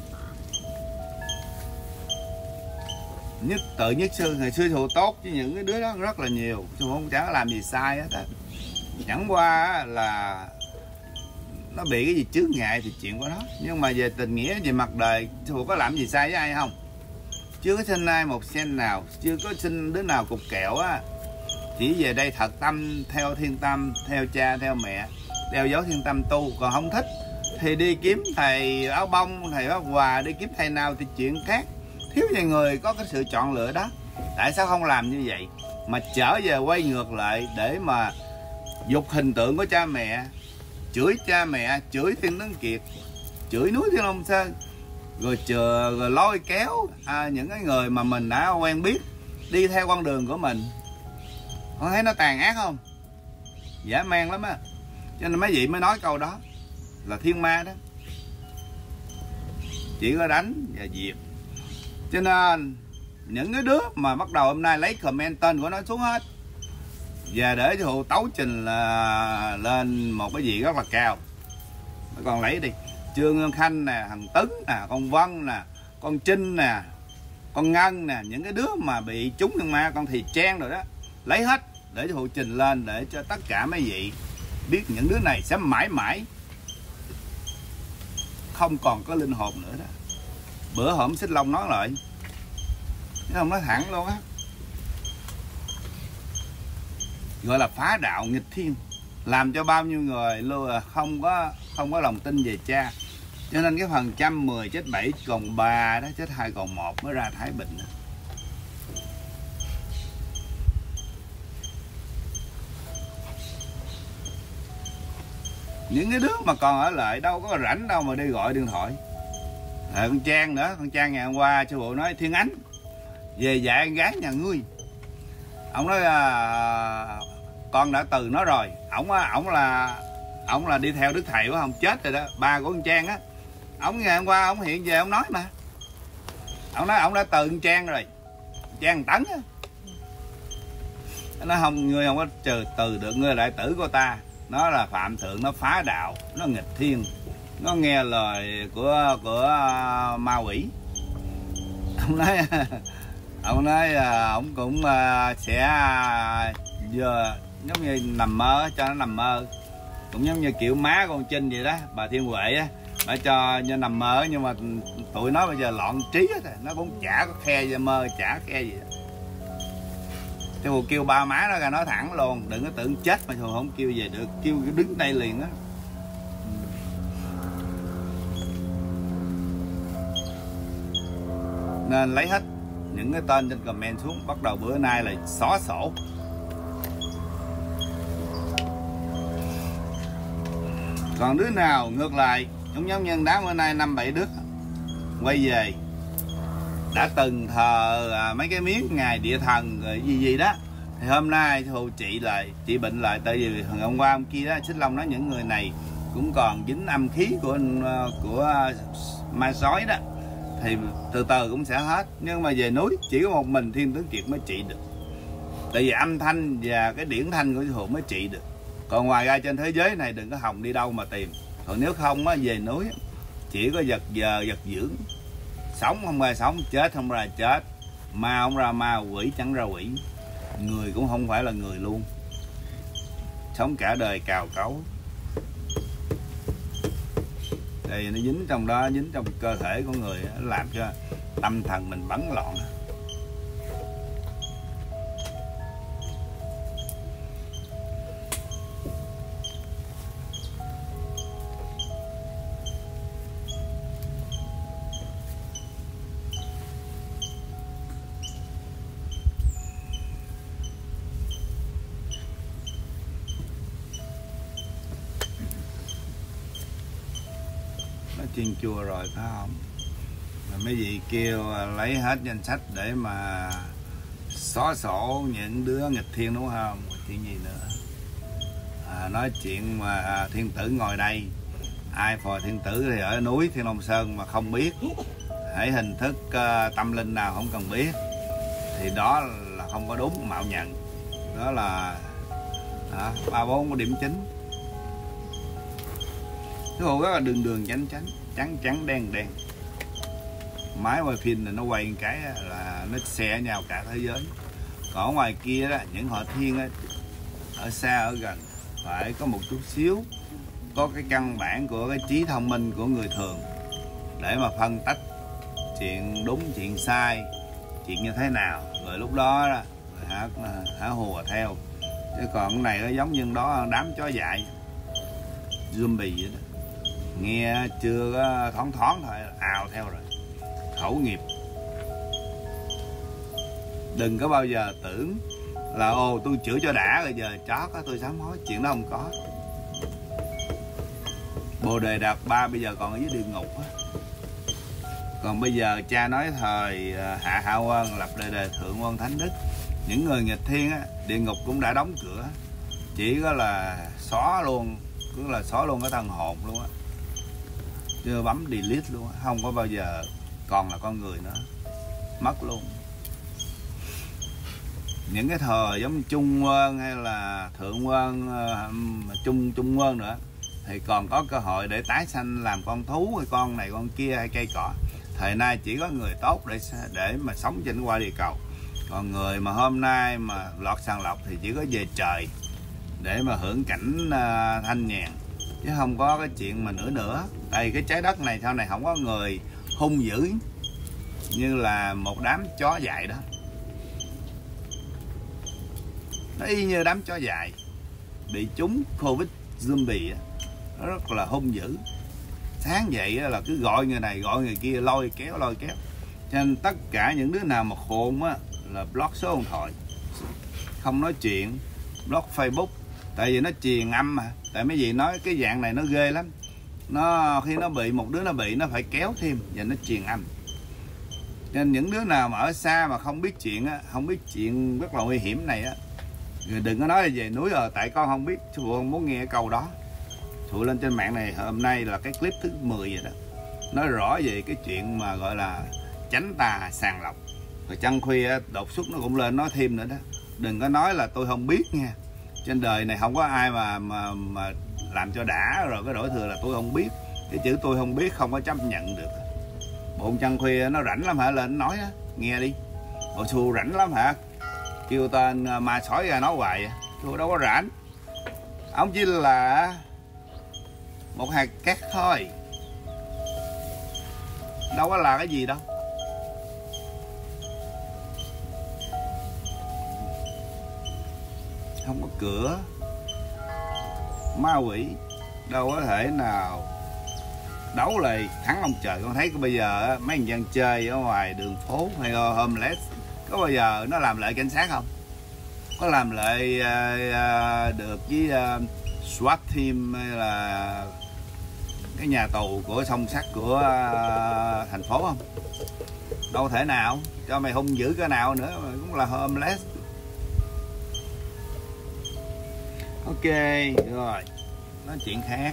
S1: nhất sư, ngày xưa thù tốt với những cái đứa đó rất là nhiều, chứ không chẳng làm gì sai hết á. Chẳng qua là nó bị cái gì chướng ngại thì chuyện của nó, nhưng mà về tình nghĩa, về mặt đời, thù có làm gì sai với ai không? Chưa có xin ai một sen nào, chưa có xin đứa nào cục kẹo á. Chỉ về đây thật tâm theo thiên tâm, theo cha, theo mẹ, đeo dấu thiên tâm tu. Còn không thích thì đi kiếm thầy áo bông, thầy áo quà, đi kiếm thầy nào thì chuyện khác. Thiếu vài người có cái sự chọn lựa đó. Tại sao không làm như vậy mà trở về quay ngược lại để mà dục hình tượng của cha mẹ, chửi cha mẹ, chửi Thiên Tấn Kiệt, chửi núi Thiên Long Sơn, rồi lôi kéo những cái người mà mình đã quen biết đi theo con đường của mình. Con thấy nó tàn ác không? Dã man lắm á. Cho nên mấy vị mới nói câu đó là thiên ma đó, chỉ có đánh và diệt. Cho nên những cái đứa mà bắt đầu hôm nay lấy comment tên của nó xuống hết, và để cho tấu trình là lên một cái gì rất là cao. Con lấy đi, Trương Ngân Khanh nè, thằng Tấn nè, con Vân nè, con Trinh nè, con Ngân nè, những cái đứa mà bị trúng thiên ma, con Thì Trang rồi đó, lấy hết để cho trình lên, để cho tất cả mấy vị biết những đứa này sẽ mãi mãi không còn có linh hồn nữa đó. Bữa hổm Xích Long nói lại, không nói thẳng luôn á, gọi là phá đạo nghịch thiên, làm cho bao nhiêu người không có lòng tin về cha. Cho nên cái phần 110 chết 7 còn 3 đó, chết 2 còn 1 mới ra Thái Bình đó. Những cái đứa mà còn ở lại đâu có rảnh đâu mà đi gọi điện thoại. Con Trang nữa, con Trang ngày hôm qua sư phụ nói Thiên Ánh về dạy con gái nhà ngươi. Ông nói con đã từ nó rồi. Ổng là đi theo Đức Thầy của không chết rồi đó, ba của con Trang á. Ổng ngày hôm qua ổng hiện về ổng nói mà. Ổng nói ổng đã từ con Trang rồi. Trang Tấn á. Nó không, ngươi không có từ được, ngươi đại tử của ta. Nó là phạm thượng, nó phá đạo, nó nghịch thiên, nó nghe lời của ma quỷ. Ông nói ông cũng sẽ giờ giống như nằm mơ, cho nó nằm mơ, cũng giống như kiểu má con Trinh vậy đó, bà Thiên Huệ á, bà cho như nằm mơ, nhưng mà tụi nó bây giờ loạn trí hết rồi, nó cũng chả có khe về mơ, chả khe gì. Thì kêu ba má nó ra nói thẳng luôn, đừng có tưởng chết mà không kêu về được, kêu đứng đây liền á. Nên lấy hết những cái tên trên comment xuống, bắt đầu bữa nay là xóa sổ. Còn đứa nào ngược lại cũng giống nhân đám bữa nay 5-7 đứa quay về đã từng thờ mấy cái miếng ngài địa thần rồi gì đó, thì hôm nay hù chị bệnh lại, tại vì hôm qua hôm kia đó Xích Long nói những người này cũng còn dính âm khí của ma sói đó, thì từ từ cũng sẽ hết. Nhưng mà về núi chỉ có một mình Thiên Tướng Kiệt mới trị được, tại vì âm thanh và cái điển thanh của sư phụ mới trị được. Còn ngoài ra trên thế giới này đừng có hòng đi đâu mà tìm. Còn nếu không á, về núi chỉ có vật dưỡng, sống không ra sống, chết không ra chết, ma không ra ma, quỷ chẳng ra quỷ, người cũng không phải là người luôn, sống cả đời cào cấu. Đây nó dính trong đó, dính trong cơ thể của người, nó làm cho tâm thần mình bấn loạn. Chiên chua rồi phải không? Mà mấy vị kêu lấy hết danh sách để mà xóa sổ những đứa nghịch thiên đúng không? Chuyện gì nữa? Nói chuyện mà thiên tử ngồi đây, ai phò thiên tử thì ở núi Thiên Long Sơn mà không biết, hãy hình thức tâm linh nào không cần biết thì đó là không có đúng, mạo nhận. Đó là 3-4 cái điểm chính. Cái hồ rất là đường trắng đen. Máy quay phim này nó quay một cái là nó xe nhau cả thế giới. Còn ngoài kia đó, những họ thiên á, ở xa ở gần phải có một chút xíu có cái căn bản của cái trí thông minh của người thường để mà phân tách chuyện đúng chuyện sai, chuyện như thế nào, rồi lúc đó hả hùa theo. Chứ còn cái này nó giống như đó đám chó dại zombie vậy đó, nghe chưa có thoáng thôi ào theo rồi. Khẩu nghiệp, đừng có bao giờ tưởng là ồ tôi chữa cho đã rồi giờ chó có tôi sám hối, chuyện đó không có. Bồ Đề Đạt Ba bây giờ còn ở dưới địa ngục á. Còn bây giờ cha nói thời Hạ Hạo Quân lập đề Thượng Quân Thánh Đức, những người nghịch thiên á, địa ngục cũng đã đóng cửa, chỉ có là xóa luôn, cứ là xóa luôn cái thần hồn luôn á, chưa bấm delete luôn á, không có bao giờ còn là con người nữa, mất luôn. Những cái thời giống Trung Quân hay là Thượng Quân, Trung Quân nữa thì còn có cơ hội để tái sanh làm con thú hay con này con kia hay cây cỏ. Thời nay chỉ có người tốt để mà sống trên qua địa cầu. Còn người mà hôm nay mà lọt sàng lọc thì chỉ có về trời để mà hưởng cảnh thanh nhàn, chứ không có cái chuyện mà nữa. Tại cái trái đất này sau này không có người hung dữ như là một đám chó dại đó. Nó y như đám chó dại bị trúng Covid zombie, nó rất là hung dữ. Sáng dậy là cứ gọi người này gọi người kia, lôi kéo. Cho nên tất cả những đứa nào mà khôn á là block số điện thoại, không nói chuyện, block Facebook, Tại vì nó truyền âm mà. Tại mấy gì nói cái dạng này nó ghê lắm. Nó khi nó bị một đứa nó bị nó phải kéo thêm và nó truyền âm. Nên những đứa nào mà ở xa mà không biết chuyện á, không biết chuyện rất là nguy hiểm này á, rồi đừng có nói là về núi rồi, tại con không biết, sư phụ không muốn nghe cái câu đó. Phụ lên trên mạng này hôm nay là cái clip thứ 10 vậy đó, nói rõ về cái chuyện mà gọi là tránh tà sàng lọc. Rồi trăng khuya đột xuất nó cũng lên nói thêm nữa đó. Đừng có nói là tôi không biết nha. Trên đời này không có ai mà làm cho đã rồi cái đổi thừa là tôi không biết. Cái chữ tôi không biết không có chấp nhận được. Bọn trăng khuya nó rảnh lắm hả, lên nói đó, nghe đi. Bộ Xu rảnh lắm hả, kêu tên ma sói ra nói hoài. Tôi đâu có rảnh. Ông chỉ là một hạt cát thôi, đâu có là cái gì đâu. Không có cửa, ma quỷ đâu có thể nào đấu lại thắng ông trời. Con thấy có bây giờ mấy người dân chơi ở ngoài đường phố hay homeless, có bao giờ nó làm lại cảnh sát không? Có làm lại được với SWAT team hay là cái nhà tù của song sắt của thành phố không? Đâu thể nào. Cho mày hung dữ cái nào nữa mày cũng là homeless. Ok rồi, nói chuyện khác.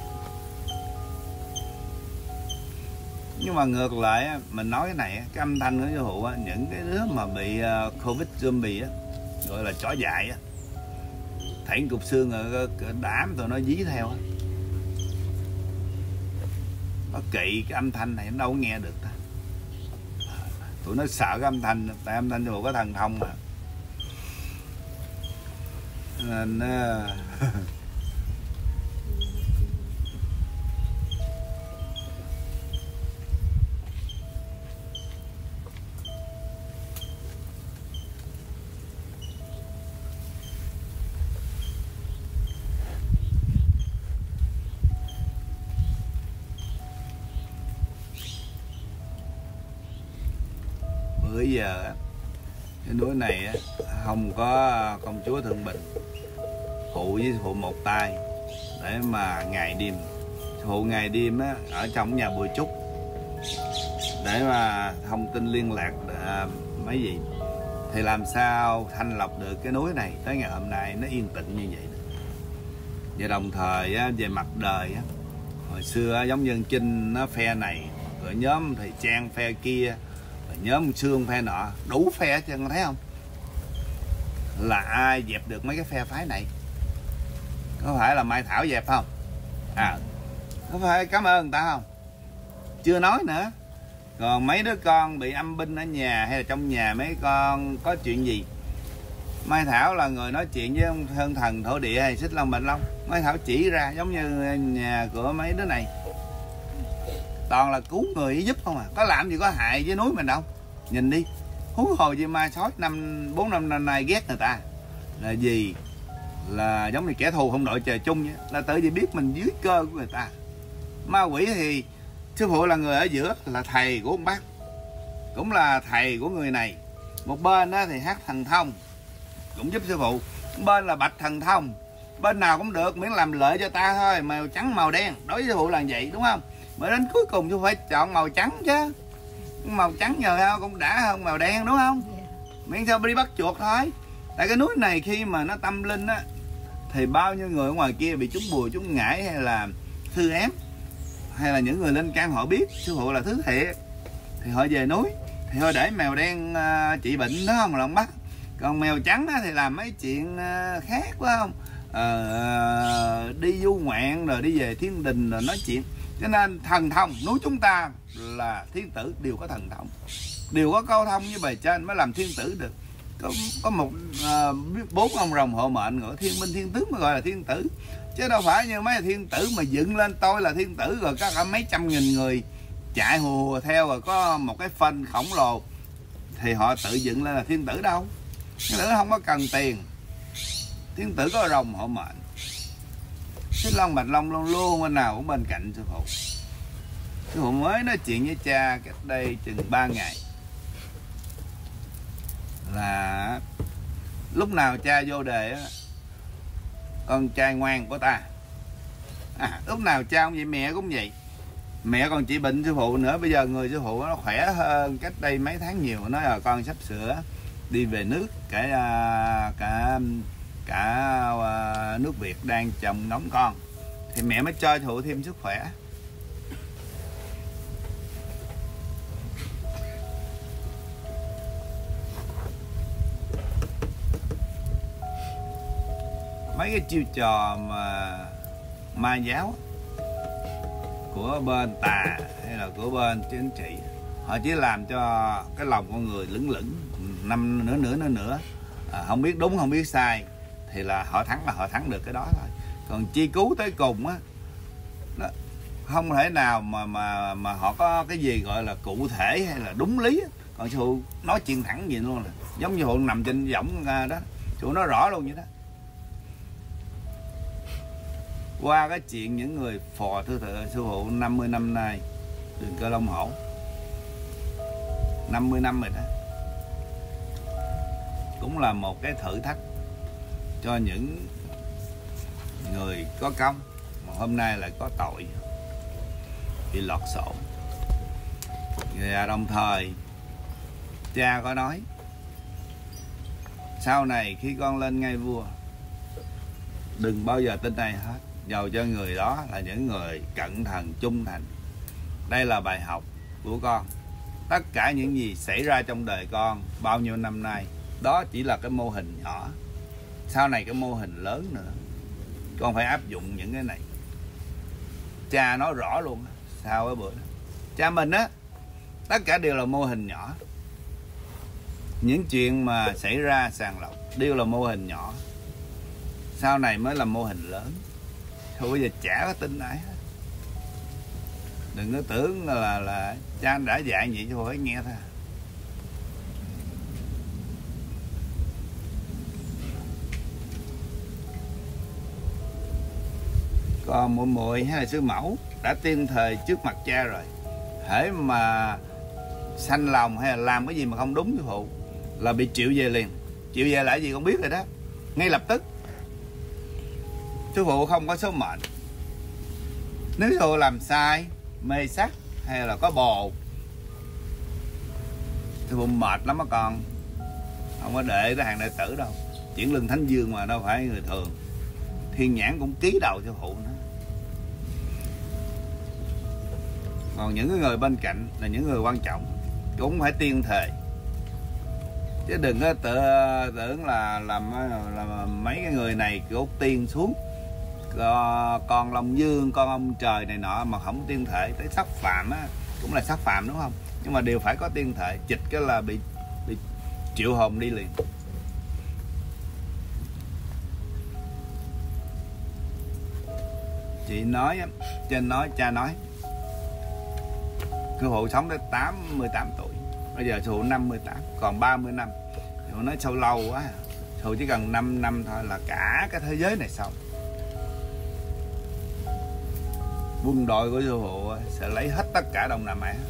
S1: Nhưng mà ngược lại mình nói cái này, cái âm thanh của sư phụ, những cái đứa mà bị Covid zombie gọi là chó dại á, thảy cục xương rồi đám tụi nó dí theo á, nó kỵ cái âm thanh này, nó đâu có nghe được ta. Tụi nó sợ cái âm thanh, tại âm thanh sư phụ có thần thông mà. Nên bữa giờ cái núi này không có công chúa Thượng Bình phụ với phụ một tay để mà ngày đêm, phụ ngày đêm ở trong nhà Bùi Trúc để mà thông tin liên lạc mấy gì, thì làm sao thanh lọc được cái núi này tới ngày hôm nay nó yên tĩnh như vậy. Và đồng thời về mặt đời hồi xưa giống như Chinh nó phe này, rồi nhóm thầy Trang phe kia, rồi nhóm Sương phe nọ, đủ phe chứ con thấy không? Là ai dẹp được mấy cái phe phái này? Có phải là Mai Thảo dẹp không? Có phải cảm ơn người ta không? Chưa nói nữa. Còn mấy đứa con bị âm binh ở nhà hay là trong nhà mấy con có chuyện gì, Mai Thảo là người nói chuyện với ông Sơn Thần Thổ Địa hay Xích Long Bạch Long, Mai Thảo chỉ ra. Giống như nhà của mấy đứa này toàn là cứu người giúp không à, có làm gì có hại với núi mình đâu. Nhìn đi, huống hồ gì ma sói 4-5 năm nay ghét người ta là gì? Là giống như kẻ thù không đội trời chung vậy. Là tự vì biết mình dưới cơ của người ta. Ma quỷ thì sư phụ là người ở giữa, là thầy của ông bác, cũng là thầy của người này. Một bên đó thì hát thần thông cũng giúp sư phụ, một bên là bạch thần thông. Bên nào cũng được miễn làm lợi cho ta thôi. Màu trắng màu đen đối với sư phụ là vậy, đúng không? Mà đến cuối cùng sư phụ phải chọn màu trắng chứ. Màu trắng nhờ cũng đã hơn màu đen, đúng không? Miễn sao đi bắt chuột thôi. Tại cái núi này khi mà nó tâm linh á, thì bao nhiêu người ở ngoài kia bị trúng bùa trúng ngải hay là thư ém, hay là những người lên can họ biết sư phụ là thứ thiệt, thì họ về núi thì họ để mèo đen trị bệnh, đó không là ông bắt. Còn mèo trắng thì làm mấy chuyện khác, phải không? Đi du ngoạn rồi đi về thiên đình rồi nói chuyện. Cho nên thần thông núi chúng ta là thiên tử đều có thần thông, đều có câu thông với bề trên mới làm thiên tử được. Có một 4 ông rồng hộ mệnh, gọi thiên minh thiên tướng mới gọi là thiên tử, chứ đâu phải như mấy thiên tử mà dựng lên tôi là thiên tử rồi có cả mấy trăm nghìn người chạy hùa theo, rồi có một cái phên khổng lồ thì họ tự dựng lên là thiên tử đâu. Thiên tử không có cần tiền, thiên tử có rồng hộ mệnh. Xích Long Bạch Long luôn luôn bên nào cũng bên cạnh sư phụ. Sư phụ mới nói chuyện với cha cách đây chừng 3 ngày là lúc nào cha vô đề á, con trai ngoan của ta. Lúc nào cha cũng vậy, mẹ cũng vậy. Mẹ còn chỉ bệnh sư phụ nữa. Bây giờ người sư phụ nó khỏe hơn cách đây mấy tháng nhiều. Nói là con sắp sửa đi về nước. Cả nước Việt đang trồng ngóng con, thì mẹ mới cho sư phụ thêm sức khỏe. Mấy cái chiêu trò mà ma giáo của bên tà hay là của bên chính trị, họ chỉ làm cho cái lòng con người lững lững năm nữa, không biết đúng không biết sai, thì là họ thắng được cái đó thôi. Còn chi cứu tới cùng á, không thể nào mà họ có cái gì gọi là cụ thể hay là đúng lý. Còn sư phụ nói chuyện thẳng vậy luôn, là giống như họ nằm trên võng đó, sư phụ nói rõ luôn vậy đó. Qua cái chuyện những người phò sư phụ 50 năm nay Đường Cơ Long Hổ, 50 năm rồi đó, cũng là một cái thử thách cho những người có công mà hôm nay lại có tội, bị lọt sổ. Và đồng thời cha có nói sau này khi con lên ngai vua, đừng bao giờ tin ai hết, dầu cho người đó là những người cẩn thận trung thành. Đây là bài học của con. Tất cả những gì xảy ra trong đời con bao nhiêu năm nay, đó chỉ là cái mô hình nhỏ. Sau này cái mô hình lớn nữa, con phải áp dụng những cái này. Cha nói rõ luôn sau cái bữa đó. Cha mình á, tất cả đều là mô hình nhỏ. Những chuyện mà xảy ra sàng lọc đều là mô hình nhỏ, sau này mới là mô hình lớn. Thôi bây giờ chả có tin ai hết. Đừng có tưởng là cha đã dạy vậy chứ phải nghe thôi. Còn muội muội hay là sư mẫu đã tiên thời trước mặt cha rồi, hễ mà sanh lòng hay là làm cái gì mà không đúng sư phụ là bị triệu về liền. Triệu về là cái gì con biết rồi đó, ngay lập tức. Sư phụ không có số mệnh. Nếu sư phụ làm sai, mê sắc hay là có bồ, sư phụ mệt lắm á con. Không có để cái hàng đệ tử đâu. Chuyển lưng Thánh Dương mà đâu phải người thường. Thiên nhãn cũng ký đầu sư phụ nữa. Còn những người bên cạnh là những người quan trọng, cũng phải tiên thề. Chứ đừng có tưởng là mấy cái người này cốt tiên xuống, con Long Dương, con ông trời này nọ mà không tiên thể. Tới sắc phạm á, cũng là sắc phạm đúng không? Nhưng mà đều phải có tiên thể. Chịch cái là bị triệu hồn đi liền. Chị nói, trên nói, cha nói sư phụ sống tới 88 tuổi, bây giờ sư phụ 58, còn 30 năm. Sư phụ nói sâu lâu quá, sư phụ chỉ cần 5 năm thôi là cả cái thế giới này xong. Quân đội của sư phụ sẽ lấy hết tất cả Đông Nam Á.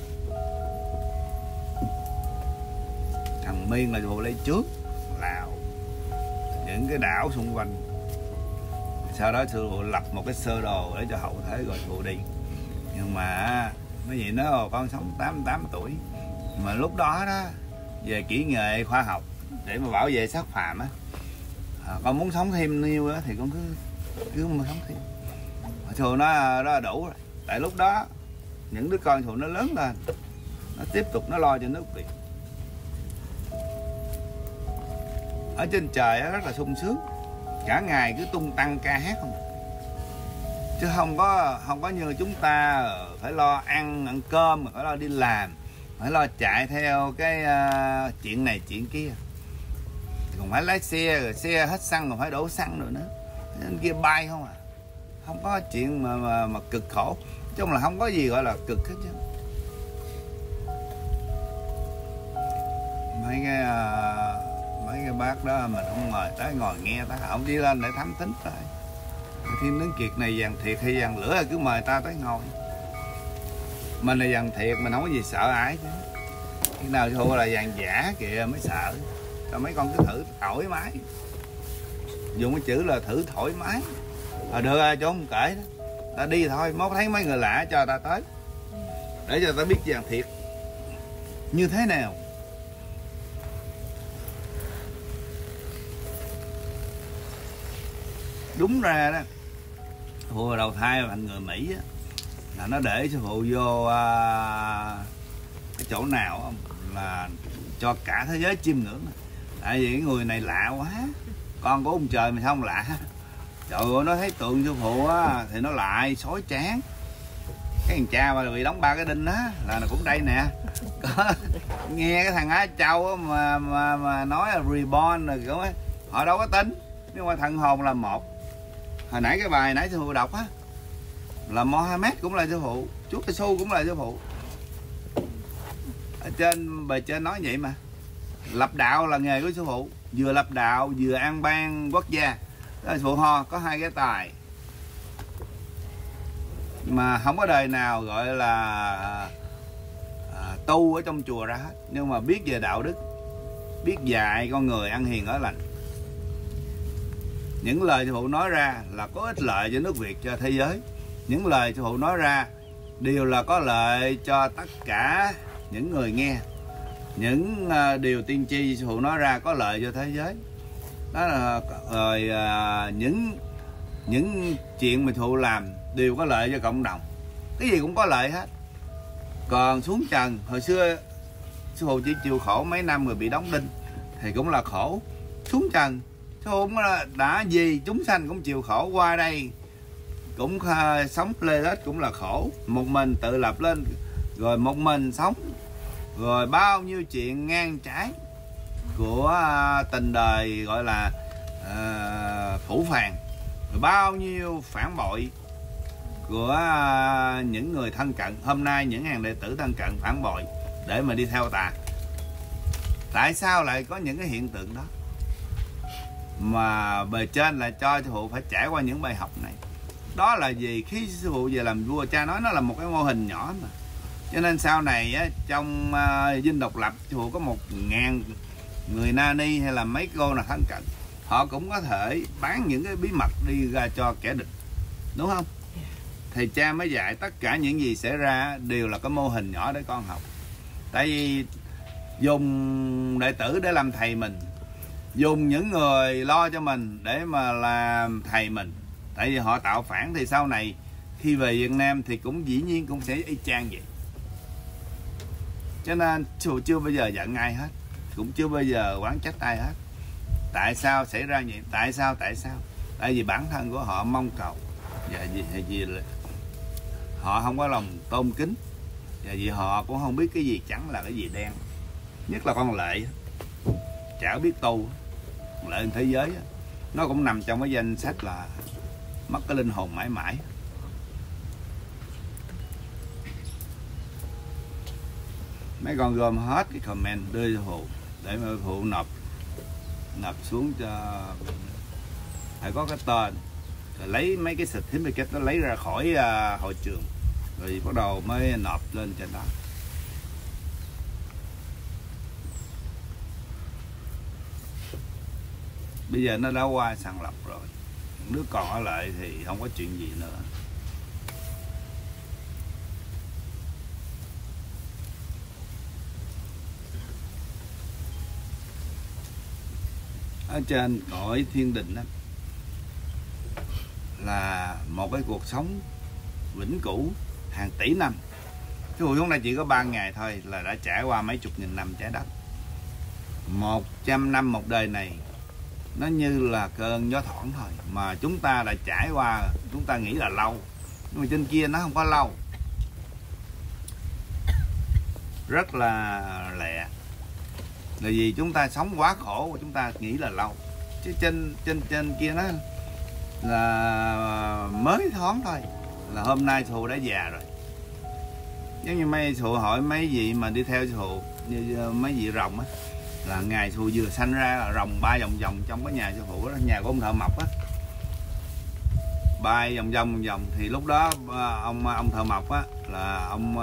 S1: Thằng Miên là sư phụ lấy trước, Lào, những cái đảo xung quanh. Sau đó sư phụ lập một cái sơ đồ để cho hậu thế rồi sư phụ đi. Nhưng mà mấy vị nói con sống 88 tuổi, mà lúc đó đó về kỹ nghệ khoa học để mà bảo vệ sắc phạm á, con muốn sống thêm nhiêu đó thì con cứ mà sống thêm. Sư phụ nói đó là đủ rồi. Tại lúc đó những đứa con sư phụ nó lớn lên, nó tiếp tục nó lo cho nước Việt. Ở trên trời rất là sung sướng, cả ngày cứ tung tăng ca hát không, chứ không có như chúng ta phải lo ăn cơm, phải lo đi làm, phải lo chạy theo cái chuyện này chuyện kia, còn phải lái xe, rồi xe hết xăng còn phải đổ xăng rồi nữa, nên kia bay không à. Không có chuyện mà cực khổ, chung là không có gì gọi là cực hết chứ. Mấy cái bác đó mình không mời tới ngồi nghe ta, ông chỉ lên để thám thính thôi. Thiên Tướng Kiệt này vàng thiệt hay vàng lửa cứ mời ta tới ngồi. Mình là vàng thiệt, mình không có gì sợ ai chứ. Khi nào thua là vàng giả kìa mới sợ. Rồi mấy con cứ thử thoải mái. dùng cái chữ là thử thoải mái. Được rồi, chú không kể đó, ta đi thôi, mốt thấy mấy người lạ cho ta tới, để cho ta biết vàng thiệt như thế nào. Đúng ra đó, hồi đầu thai thành người Mỹ á, là nó để sư phụ vô cái chỗ nào không là cho cả thế giới chiêm ngưỡng. Tại vì cái người này lạ quá, con của ông trời mà sao không lạ. Trời ơi, nó thấy tượng sư phụ á thì nó lại xối chán. Cái thằng cha mà bị đóng 3 cái đinh á là nó cũng đây nè. Nghe cái thằng Á Châu mà nói là reborn rồi kiểu ấy, họ đâu có tin. Nhưng mà thần hồn là một. Hồi nãy cái bài nãy sư phụ đọc á là Mohammed cũng là sư phụ, Chúa Giêsu cũng là sư phụ. Ở trên bề trên nói vậy mà. Lập đạo là nghề của sư phụ, vừa lập đạo vừa an bang quốc gia. Đó là sư phụ Ho có 2 cái tài mà không có đời nào gọi là tu ở trong chùa ra hết, nhưng mà biết về đạo đức, biết dạy con người ăn hiền ở lành. Những lời sư phụ nói ra là có ích lợi cho nước Việt, cho thế giới. Những lời sư phụ nói ra đều là có lợi cho tất cả những người nghe. Những điều tiên tri sư phụ nói ra có lợi cho thế giới. Đó là rồi những chuyện mà sư phụ làm đều có lợi cho cộng đồng. Cái gì cũng có lợi hết. Còn xuống trần, hồi xưa sư phụ chỉ chịu khổ mấy năm rồi bị đóng đinh thì cũng là khổ. Xuống trần sư phụ đã gì chúng sanh cũng chịu khổ, qua đây cũng sống lê cũng là khổ. Một mình tự lập lên, rồi một mình sống, rồi bao nhiêu chuyện ngang trái của tình đời gọi là phủ phàng, rồi bao nhiêu phản bội của những người thân cận. Hôm nay những hàng đệ tử thân cận phản bội để mà đi theo tà. Tại sao lại có những cái hiện tượng đó? Mà bề trên lại cho sư phụ phải trải qua những bài học này. Đó là gì? Khi sư phụ về làm vua, cha nói nó là một cái mô hình nhỏ mà. Cho nên sau này á, trong dinh độc lập sư phụ có 1000 người nani hay là mấy cô nào thân cận, họ cũng có thể bán những cái bí mật đi ra cho kẻ địch, đúng không? Thì cha mới dạy tất cả những gì xảy ra đều là cái mô hình nhỏ để con học. Tại vì dùng đệ tử để làm thầy mình, dùng những người lo cho mình để mà làm thầy mình. Tại vì họ tạo phản thì sau này khi về Việt Nam thì cũng dĩ nhiên cũng sẽ y chang vậy. Cho nên chưa bao giờ giận ai hết, cũng chưa bao giờ oán trách ai hết. Tại sao xảy ra vậy? Tại sao? Tại vì bản thân của họ mong cầu, và vì họ không có lòng tôn kính, và vì họ cũng không biết cái gì trắng là cái gì đen. Nhất là con Lệ, chả biết tu. Lệ thế giới nó cũng nằm trong cái danh sách là mất cái linh hồn mãi mãi. Mấy con gom hết cái comment đưa cho phụ để mà phụ nộp xuống cho, phải có cái tên, rồi lấy mấy cái certificate nó lấy ra khỏi hội trường, rồi bắt đầu mới nộp lên trên đó. Bây giờ nó đã qua sàng lọc rồi, nước còn ở lại thì không có chuyện gì nữa. Ở trên cõi thiên đình đó là một cái cuộc sống vĩnh cửu hàng tỷ năm. Cái hồi chúng ta chỉ có 3 ngày thôi là đã trải qua mấy chục nghìn năm trái đất. 100 năm một đời này nó như là cơn gió thoảng thôi, mà chúng ta đã trải qua, chúng ta nghĩ là lâu, nhưng mà trên kia nó không có lâu, rất là lẹ. Là vì chúng ta sống quá khổ và chúng ta nghĩ là lâu, chứ trên kia nó là mới thoáng thôi, là hôm nay sư phụ đã già rồi. Giống như mấy sư phụ hỏi mấy vị mà đi theo sư phụ, như mấy vị rồng á, là ngày sư phụ vừa sanh ra là rồng bay vòng vòng trong cái nhà sư phụ đó, nhà của ông thợ mộc á, bay vòng vòng thì lúc đó ông thợ mộc á là ông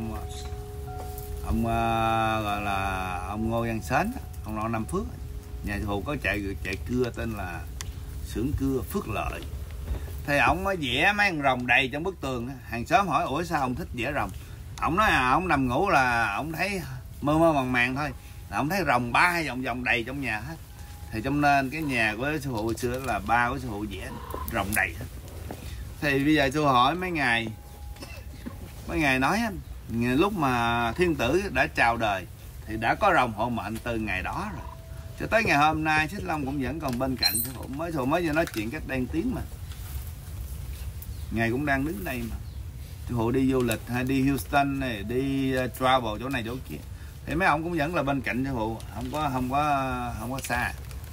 S1: gọi là ông Ngô Văn Sến, ông Nội Nam Phước. Nhà sư phụ có chạy cưa tên là xưởng cưa Phước Lợi. Thì ổng mới vẽ mấy con rồng đầy trong bức tường. Hàng xóm hỏi ủa sao ông thích vẽ rồng? Ổng nói ổng nằm ngủ là ổng thấy mơ mơ màng màng thôi, là ổng thấy rồng 3 vòng vòng đầy trong nhà hết. Thì cho nên cái nhà của sư phụ hồi xưa là ba của sư phụ vẽ rồng đầy hết. Thì bây giờ tôi hỏi mấy ngày nói lúc mà thiên tử đã chào đời thì đã có rồng hộ mệnh từ ngày đó rồi, cho tới ngày hôm nay Xích Long cũng vẫn còn bên cạnh sư phụ. Mới vừa nói chuyện cách đang tiếng mà ngài cũng đang đứng đây mà. Sư phụ đi du lịch hay đi Houston này, đi travel chỗ này chỗ kia thì mấy ông cũng vẫn là bên cạnh sư phụ, không có xa.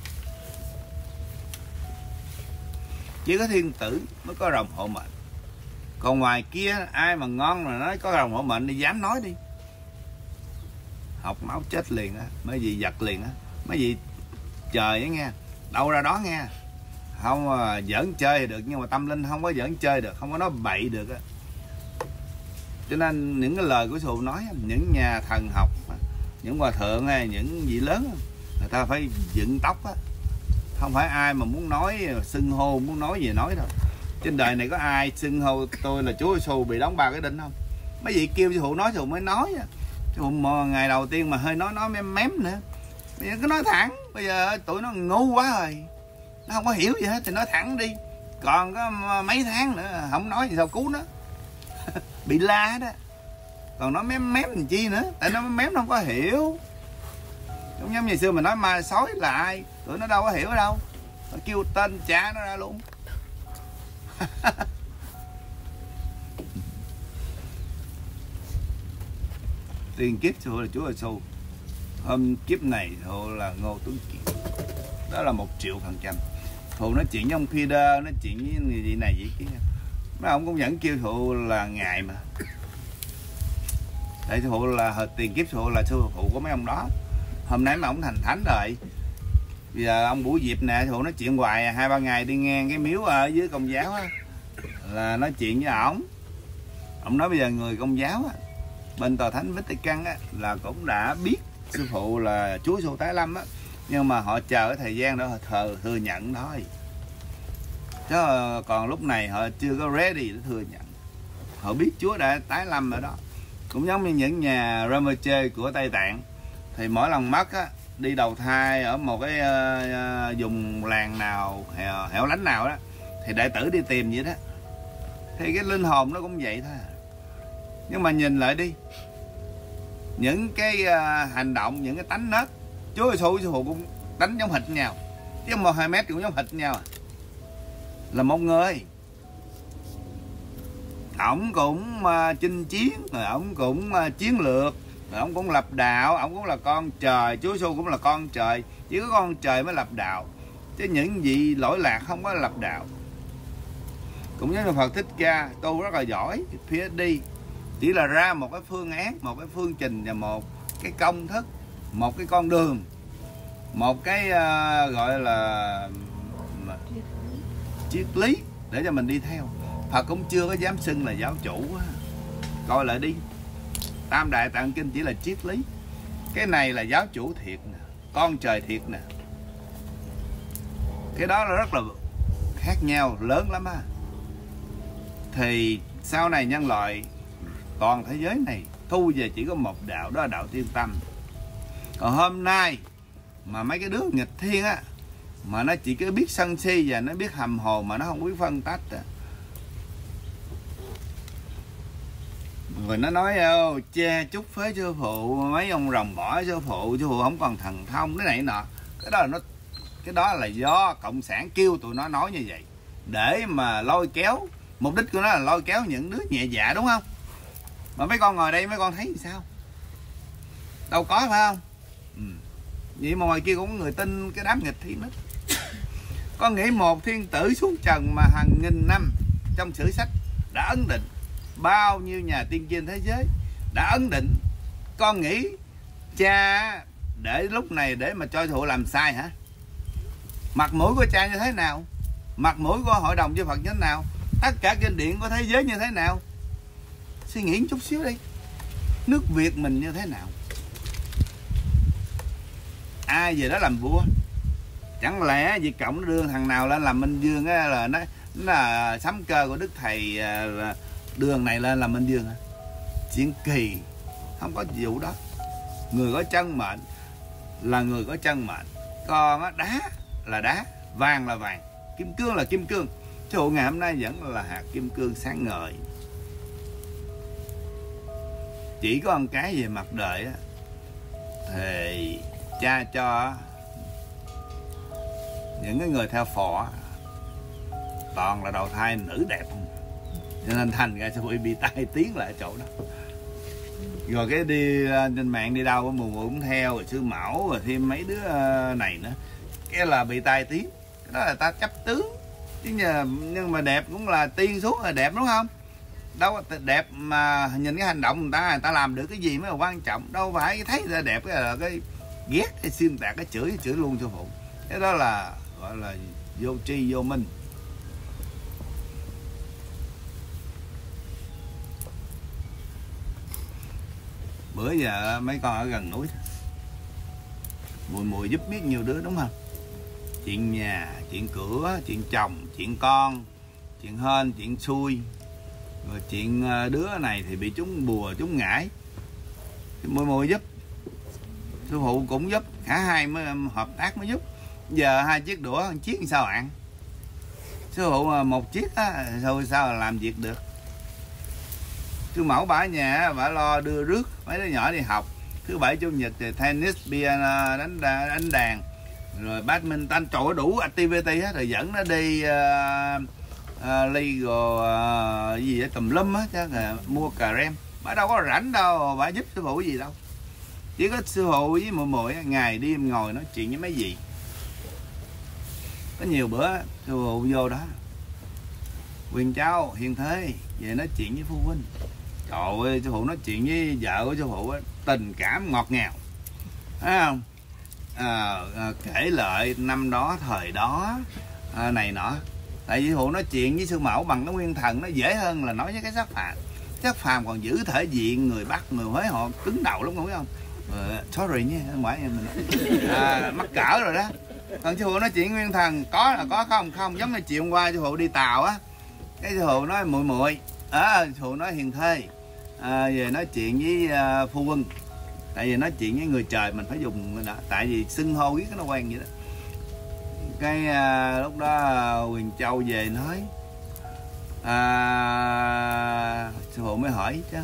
S1: Chỉ có thiên tử mới có rồng hộ mệnh, còn ngoài kia ai mà ngon mà nói có rồng hộ mệnh thì dám nói đi, học máu chết liền á, mấy gì giật liền á, mấy gì trời á nghe, đâu ra đó nghe. Không mà giỡn chơi thì được, nhưng mà tâm linh không có giỡn chơi được, không có nói bậy được á. Cho nên những cái lời của sư phụ nói, những nhà thần học, những hòa thượng hay những vị lớn, người ta phải dựng tóc á, không phải ai mà muốn nói xưng hô, muốn nói gì nói đâu. Trên đời này có ai xưng hô tôi là Chúa Giêsu bị đóng 3 cái đinh không? Mấy vị kêu sư phụ nói, sư phụ mới nói. Sư phụ ngày đầu tiên mà hơi nói mém nữa, bây giờ cứ nói thẳng. Bây giờ tụi nó ngu quá rồi, nó không có hiểu gì hết thì nói thẳng đi. Còn có mấy tháng nữa không nói gì sao cứu nó bị la đó. Còn nói mém làm chi nữa, tại nó mém nó không có hiểu. Giống như ngày xưa mình nói ma sói là ai, tụi nó đâu có hiểu đâu, nó kêu tên cha nó ra luôn. Tiền kiếp sư là Chúa Giêsu, hôm kiếp này thụ là Ngô Tuấn Kiệt, đó là 1.000%. Thụ nói chuyện với ông Peter, nói chuyện với người gì này vậy kia, mấy ông cũng vẫn kêu thụ là ngài mà. Tại sư phụ là tiền kiếp sư phụ là sư phụ của mấy ông đó. Hôm nay mà ông thành thánh rồi, bây giờ ông Bủ Diệp nè, sư phụ nói chuyện hoài 2-3 ngày đi ngang cái miếu ở dưới Công giáo á, là nói chuyện với ổng. Ông nói bây giờ người Công giáo á, bên tòa thánh Vatican á, là cũng đã biết sư phụ là Chúa Giêsu tái lâm á, nhưng mà họ chờ cái thời gian đó họ thừa nhận thôi, chứ còn lúc này họ chưa có ready để thừa nhận. Họ biết Chúa đã tái lâm ở đó. Cũng giống như những nhà Rinpoche của Tây Tạng, thì mỗi lần mất á, đi đầu thai ở một cái vùng làng nào hẻo lánh nào đó, thì đệ tử đi tìm vậy đó, thì cái linh hồn nó cũng vậy thôi. Nhưng mà nhìn lại đi, những cái hành động, những cái tánh nết, Chúa Giêsu cũng đánh giống hệt nhau, chứ 1-2 mét cũng giống hệt nhau, là một người. Ổng cũng chinh chiến, rồi ổng cũng chiến lược, rồi ổng cũng lập đạo, ổng cũng là con trời. Chúa Giêsu cũng là con trời, chỉ có con trời mới lập đạo, chứ những vị lỗi lạc không có lập đạo. Cũng giống như Phật Thích Ca tu rất là giỏi, PhD, chỉ là ra một cái phương án, một cái phương trình và một cái công thức, một cái con đường, một cái gọi là triết lý để cho mình đi theo. Phật cũng chưa có dám xưng là giáo chủ. Coi lại đi, Tam Đại Tạng Kinh chỉ là triết lý, cái này là giáo chủ thiệt nè, con trời thiệt nè. Cái đó là rất là khác nhau, lớn lắm á. Thì sau này nhân loại, toàn thế giới này thu về chỉ có một đạo, đó là đạo Tiên Tâm. Còn hôm nay mà mấy cái đứa nghịch thiên á, mà nó chỉ cứ biết sân si và nó biết hầm hồ, mà nó không biết phân tách á. Rồi nó nói che chúc phế sư phụ, mấy ông rồng bỏ sư phụ không còn thần thông, cái này nọ. Cái đó là do cộng sản kêu tụi nó nói như vậy, để mà lôi kéo. Mục đích của nó là lôi kéo những đứa nhẹ dạ, đúng không? Mà mấy con ngồi đây mấy con thấy thì sao? Đâu có, phải không? Vậy mà ngoài kia cũng có người tin cái đám nghịch thiên đó. Con nghĩ một thiên tử xuống trần mà hàng nghìn năm trong sử sách đã ấn định, bao nhiêu nhà tiên tri thế giới đã ấn định. Con nghĩ cha để lúc này để mà cho thụ làm sai hả? Mặt mũi của cha như thế nào? Mặt mũi của hội đồng chư Phật như thế nào? Tất cả kinh điển của thế giới như thế nào? Suy nghĩ một chút xíu đi. Nước Việt mình như thế nào? Ai về đó làm vua? Chẳng lẽ Việt Cộng nó đưa thằng nào lên làm Minh Vương á, là nó là sấm cơ của Đức Thầy là đưa thằng này lên làm Minh Vương hả? Chuyện kỳ, không có vụ đó. Người có chân mệnh là người có chân mệnh. Còn á, đá là đá, vàng là vàng, kim cương là kim cương. Chứ hộ ngày hôm nay vẫn là hạt kim cương sáng ngời. Chỉ có một cái về mặt đời á, thì cha cho những cái người theo phò toàn là đầu thai nữ đẹp, cho nên thành ra sẽ bị tai tiếng lại ở chỗ đó. Rồi cái đi trên mạng đi đâu mùa cũng theo, rồi sư mẫu, rồi thêm mấy đứa này nữa, cái là bị tai tiếng. Cái đó là ta chấp tướng chứ nhưng mà đẹp cũng là tiên xuống là đẹp, đúng không? Đâu đẹp mà nhìn cái hành động người ta làm được cái gì mới là quan trọng, đâu phải thấy ra đẹp cái là cái ghét cái xuyên tạc, cái chửi luôn sư phụ. Cái đó là gọi là vô tri vô minh. Bữa giờ mấy con ở gần núi, mùi giúp biết nhiều đứa, đúng không? Chuyện nhà, chuyện cửa, chuyện chồng, chuyện con, chuyện hên, chuyện xui, rồi chuyện đứa này thì bị trúng bùa trúng ngải, mùi giúp. Sư phụ cũng giúp, cả hai mới hợp tác mới giúp. Giờ 2 chiếc đũa, 1 chiếc sao ăn? Sư phụ 1 chiếc á, sao làm việc được? Sư mẫu bả ở nhà, bả lo đưa rước mấy đứa nhỏ đi học. Thứ Bảy Chủ Nhật thì tennis, piano, đánh đàn, rồi badminton, trời ơi, đủ activity hết. Rồi dẫn nó đi legal gì vậy tùm lum á, chắc là mua cà rem. Bả đâu có rảnh đâu, bả giúp sư phụ gì đâu. Chỉ có sư phụ với muội ngày đêm ngồi nói chuyện với mấy gì. Có nhiều bữa sư phụ vô đó, Quyền Châu, Hiền Thế về nói chuyện với phụ huynh. Trời ơi, sư phụ nói chuyện với vợ của sư phụ á, tình cảm ngọt ngào, thấy không? Kể lại năm đó, thời đó, này nọ. Tại vì sư phụ nói chuyện với sư mẫu bằng cái nguyên thần nó dễ hơn là nói với cái xác phàm. Xác phàm còn giữ thể diện, người Bắc, người Huế họ cứng đầu lắm, không biết không? Sorry nha, ngoại em mình mắc cỡ rồi đó. Còn sư phụ nói chuyện nguyên thần có là có, không giống như chiều hôm qua sư phụ đi tàu á, cái sư phụ nói muội sư phụ nói Hiền Thê về nói chuyện với phu quân. Tại vì nói chuyện với người trời mình phải dùng đó, tại vì xưng hô biết nó quen vậy đó. Cái lúc đó Quyền Châu về nói sư phụ mới hỏi chứ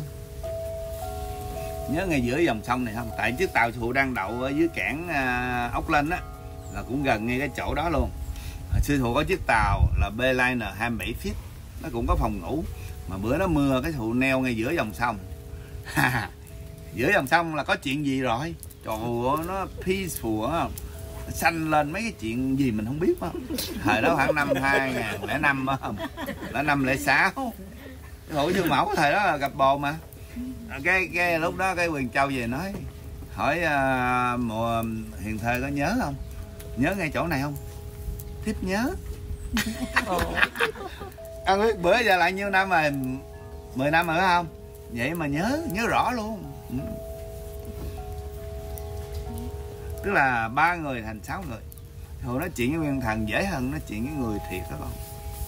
S1: nhớ ngay giữa dòng sông này không? Tại chiếc tàu sư phụ đang đậu ở dưới cảng Ốc Linh á, là cũng gần ngay cái chỗ đó luôn. Sư phụ có chiếc tàu là Beeline 27 feet, nó cũng có phòng ngủ. Mà bữa nó mưa cái sư phụ neo ngay giữa dòng sông. Giữa dòng sông là có chuyện gì rồi? Trời ơi, nó peaceful á, xanh lên mấy cái chuyện gì mình không biết á. Thời đó khoảng năm 2005 á, là 506. Sư phụ sư mẫu thời đó là gặp bồ mà. Cái lúc đó cái Quyền Châu về nói, hỏi mùa Hiền Thê có nhớ không? Nhớ ngay chỗ này không? Thiếp nhớ. Anh biết bữa giờ lại nhiêu năm rồi, 10 năm rồi phải không? Vậy mà nhớ rõ luôn. Tức là 3 người thành 6 người. Hồi nói chuyện với nguyên thần dễ hơn nói chuyện với người thiệt đó không?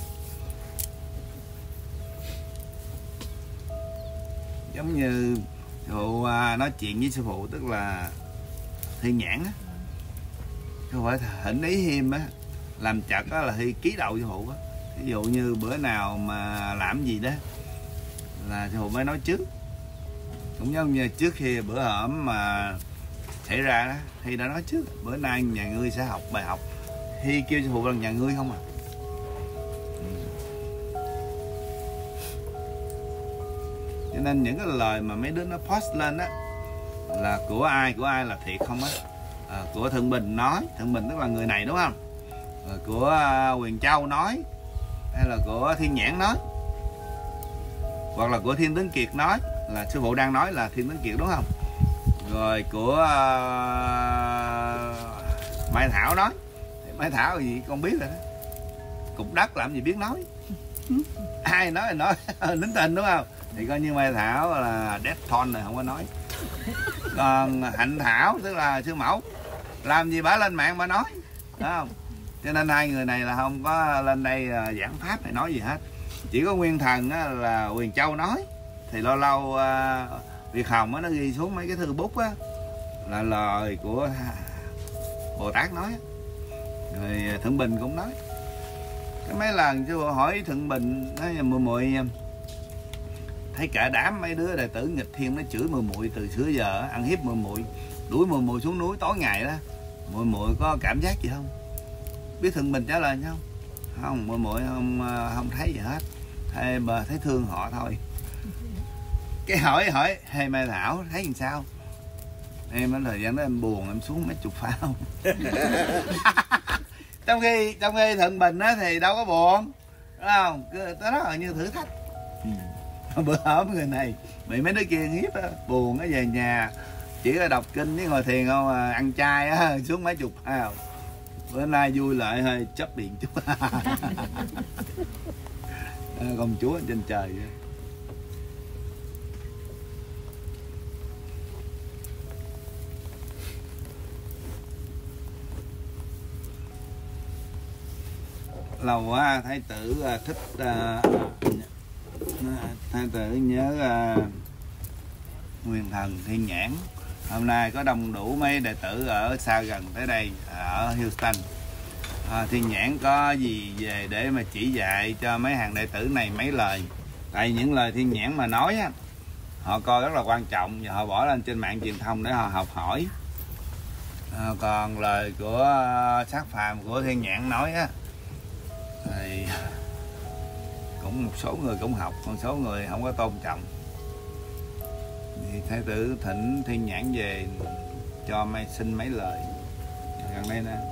S1: Giống như sư phụ nói chuyện với sư phụ, tức là Thiên Nhãn á, không phải Hỉnh Ý Hiêm á, làm chật á là Thi ký đầu sư phụ á. Ví dụ như bữa nào mà làm gì đó là sư phụ mới nói trước. Cũng giống như trước khi bữa hổm mà xảy ra đó, Thi đã nói trước bữa nay nhà ngươi sẽ học bài học. Thi kêu sư phụ là nhà ngươi không à. Cho nên những cái lời mà mấy đứa nó post lên á là của ai là thiệt không á. Của Thượng Bình nói, Thượng Bình tức là người này đúng không? Của Quyền Châu nói, hay là của Thiên Nhãn nói, hoặc là của Thiên Tuấn Kiệt nói, là sư phụ đang nói là Thiên Tuấn Kiệt đúng không? Rồi của Mai Thảo nói. Mai Thảo gì con biết rồi đó, cục đất làm gì biết nói. Ai nói thì nói nín tình đúng không? Thì coi như Mai Thảo là dead tone này không có nói. Còn Hạnh Thảo tức là sư mẫu, làm gì bả lên mạng mà nói, đúng không? cho nên hai người này là không có lên đây giảng pháp hay nói gì hết. Chỉ có Nguyên Thần á, là Huyền Châu nói, thì lâu lâu Việt Hồng á, nó ghi xuống mấy cái thư bút á, là lời của Bồ Tát nói, rồi Thượng Bình cũng nói. Cái mấy lần chứ hỏi Thượng Bình nói muội thấy cả đám mấy đứa đệ tử nghịch thiên nó chửi muội từ xưa giờ, ăn hiếp muội, đuổi muội xuống núi tối ngày đó, muội có cảm giác gì không? Biết Thượng Bình trả lời không? Không, muội không thấy gì hết, thấy thương họ thôi. Cái hỏi hay Mai Thảo thấy làm sao? Em ở thời gian đó em buồn, em xuống mấy chục phao. trong khi Thượng Bình á thì đâu có buồn, đúng không? Đó là như thử thách. Bữa hổm người này bị mấy đứa kia hiếp á, buồn á, về nhà chỉ có đọc kinh với ngồi thiền không à, ăn chay á, xuống mấy chục phao. Bữa nay vui lại hơi chấp điện chút. Công chúa trên trời vậy. Lâu quá thái tử thích thái tử nhớ Nguyên Thần Thiên Nhãn. Hôm nay có đông đủ mấy đệ tử ở xa gần tới đây ở Houston. Thiên Nhãn có gì về để mà chỉ dạy cho mấy hàng đệ tử này mấy lời. Tại những lời Thiên Nhãn mà nói á, họ coi rất là quan trọng và họ bỏ lên trên mạng truyền thông để họ học hỏi. Còn lời của Sát Phàm của Thiên Nhãn nói á thì cũng một số người cũng học, một số người không có tôn trọng. Thì thái tử thỉnh Thiên Nhãn về cho xin mấy lời gần đây nè.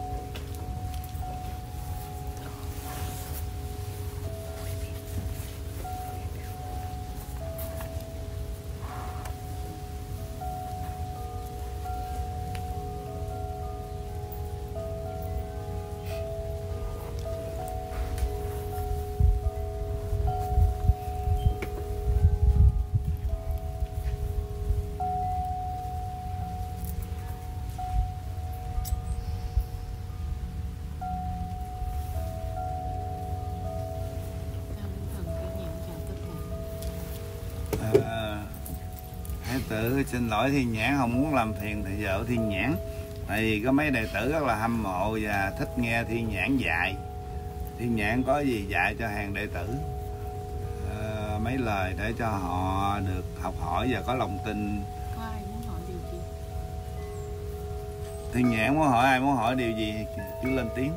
S1: Thái tử xin lỗi Thiên Nhãn, không muốn làm phiền thầy vợ Thiên Nhãn. Tại vì có mấy đệ tử rất là hâm mộ và thích nghe Thiên Nhãn dạy. Thiên Nhãn có gì dạy cho hàng đệ tử mấy lời để cho họ được học hỏi và có lòng tin.
S2: Có ai muốn hỏi điều gì?
S1: Thiên Nhãn muốn hỏi ai muốn hỏi điều gì cứ lên tiếng.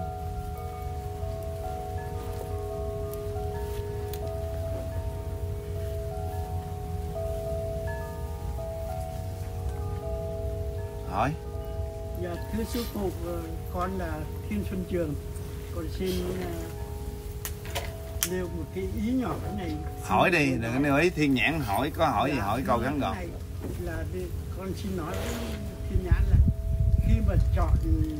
S1: Hỏi.
S3: Dạ, thưa sư phụ, con là Thiên Xuân Trường, con xin nêu một cái ý nhỏ cái này.
S1: Hỏi đi, đừng có nêu ý. Thiên Nhãn hỏi, có hỏi gì hỏi câu ngắn gọn.
S3: Là con xin nói với Thiên Nhãn là khi mà chọn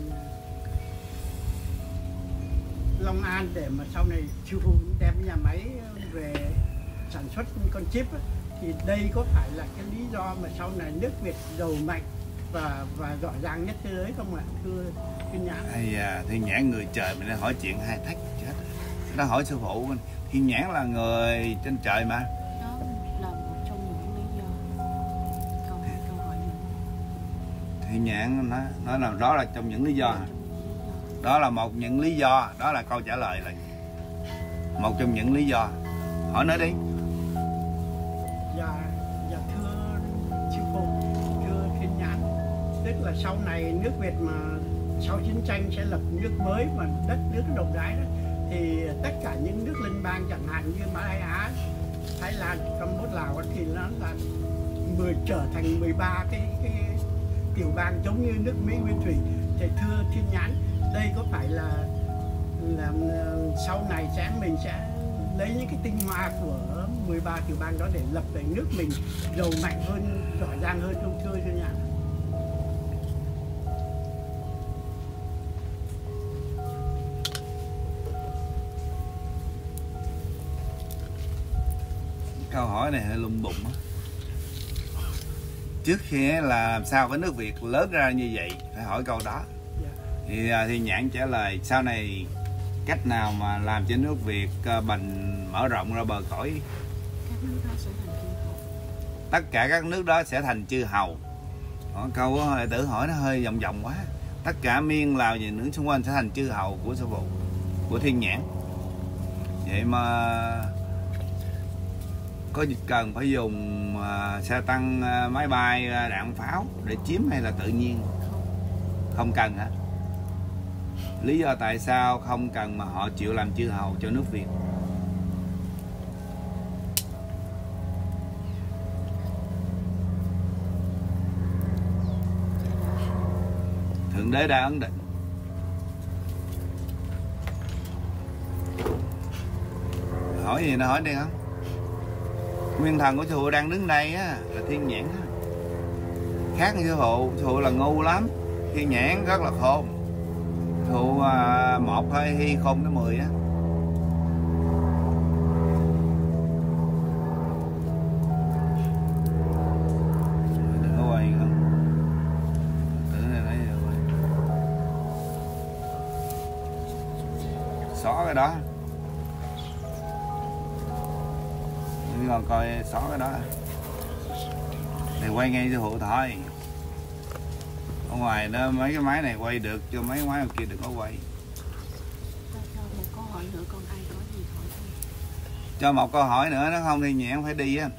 S3: Long An để mà sau này sư phụ đem nhà máy về sản xuất con chip ấy, thì đây có phải là cái lý do mà sau này nước Việt giàu mạnh và rõ ràng nhất thế giới không ạ, thưa Thiên Nhãn?
S1: Hay Thiên Nhãn người trời mình đã hỏi chuyện hai thách chết. Nó hỏi sư phụ mình. Thiên Nhãn là người trên trời mà.
S2: Đó là một trong những lý do. Câu hỏi nữa.
S1: Thiên Nhãn nói là đó là trong những lý do. Đó là một những lý do. Đó là câu trả lời là một trong những lý do. Hỏi nữa đi.
S3: Dạ thưa sư phụ, thưa Thiên Nhãn, tức là sau này nước Việt mà sau chiến tranh sẽ lập nước mới mà đất nước rộng rãi đó, thì tất cả những nước liên bang chẳng hạn như Malaysia, Thái Lan, Campuchia, Lào thì nó là trở thành 13 cái tiểu bang giống như nước Mỹ nguyên thủy. Thì thưa Thiên Nhãn, đây có phải là sau này mình sẽ lấy những cái tinh hoa của 13 tiểu bang đó để lập về nước mình giàu mạnh hơn, rõ ràng hơn không thưa Thiên Nhãn?
S1: Câu hỏi này hơi lung bụng á. Trước khi là làm sao cái nước Việt lớn ra như vậy, phải hỏi câu đó. Thì Nhãn trả lời sau này cách nào mà làm cho nước Việt bành mở rộng ra bờ cõi.
S2: Các nước đó sẽ thành chư hầu.
S1: Tất cả các nước đó sẽ thành chư hầu. Câu đó hơi tự hỏi nó hơi vòng vòng quá. Tất cả Miên, Lào và nước xung quanh sẽ thành chư hầu của sư phụ, của Thiên Nhãn. Vậy mà có cần phải dùng xe tăng, máy bay, đạn pháo để chiếm hay là tự nhiên? Không cần hả? Lý do tại sao không cần mà họ chịu làm chư hầu cho nước Việt? Thượng đế đã ấn định. Hỏi gì nó hỏi đi không? Nguyên thần của sư phụ đang đứng đây á, là Thiên Nhãn á. Khác như sư phụ là ngu lắm. Thiên Nhãn rất là khôn. Sư phụ 1 thôi, Hy khôn tới 10 á. Đừng có quay không? Tưởng này lấy rồi quay. Xóa cái đó. Còn coi xóa cái đó thì quay ngay sư phụ thôi. Ở ngoài đó mấy cái máy này quay được, cho mấy cái máy kia đừng có quay.
S2: Cho một câu hỏi nữa, còn ai có gì hỏi không?
S1: Cho một câu hỏi nữa, nó không thì Nhãn phải đi á.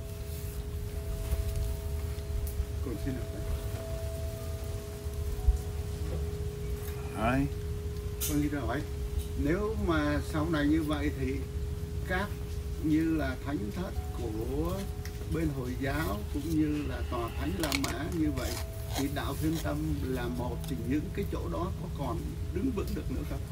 S1: Rồi.
S3: Con nghĩ hỏi, nếu mà sau này như vậy thì các như là thánh thất của bên Hồi giáo cũng như là tòa thánh La Mã như vậy thì đạo Thiên Tâm là một, thì những cái chỗ đó có còn đứng vững được nữa không?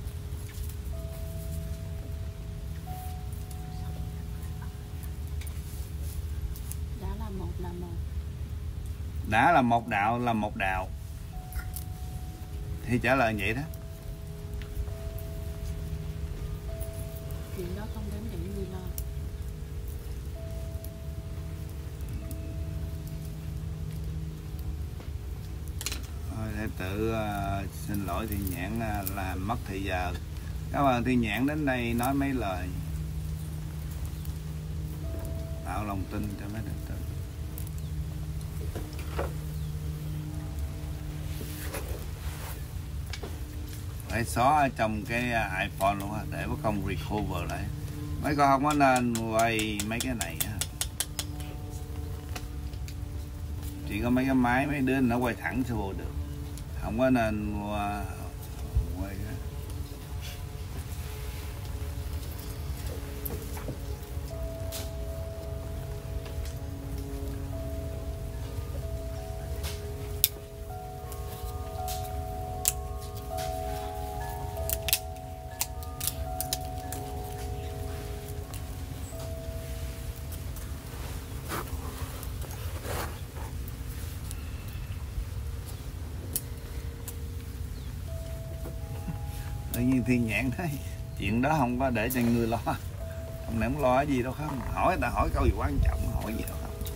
S2: Đã là một là một.
S1: Đã là một đạo là một đạo. Thì trả lời vậy đó.
S2: Chuyện đó không đến để người lo.
S1: Thôi để tự xin lỗi Thiên Nhãn làm mất thời giờ. Cảm ơn Thiên Nhãn đến đây nói mấy lời tạo lòng tin cho mấy đệ tử. Phải xóa ở trong cái iPhone luôn á, để có không recover lại. Mấy con không có nên quay mấy cái này á. Chỉ có mấy cái máy, mấy đứa nó quay thẳng sư phụ được. Không có nên quay cái. Tự nhiên Thiên Nhãn thấy chuyện đó không có để cho người lo. Ông này không lo cái gì đâu không. Hỏi ta hỏi câu gì quan trọng, hỏi gì đâu không.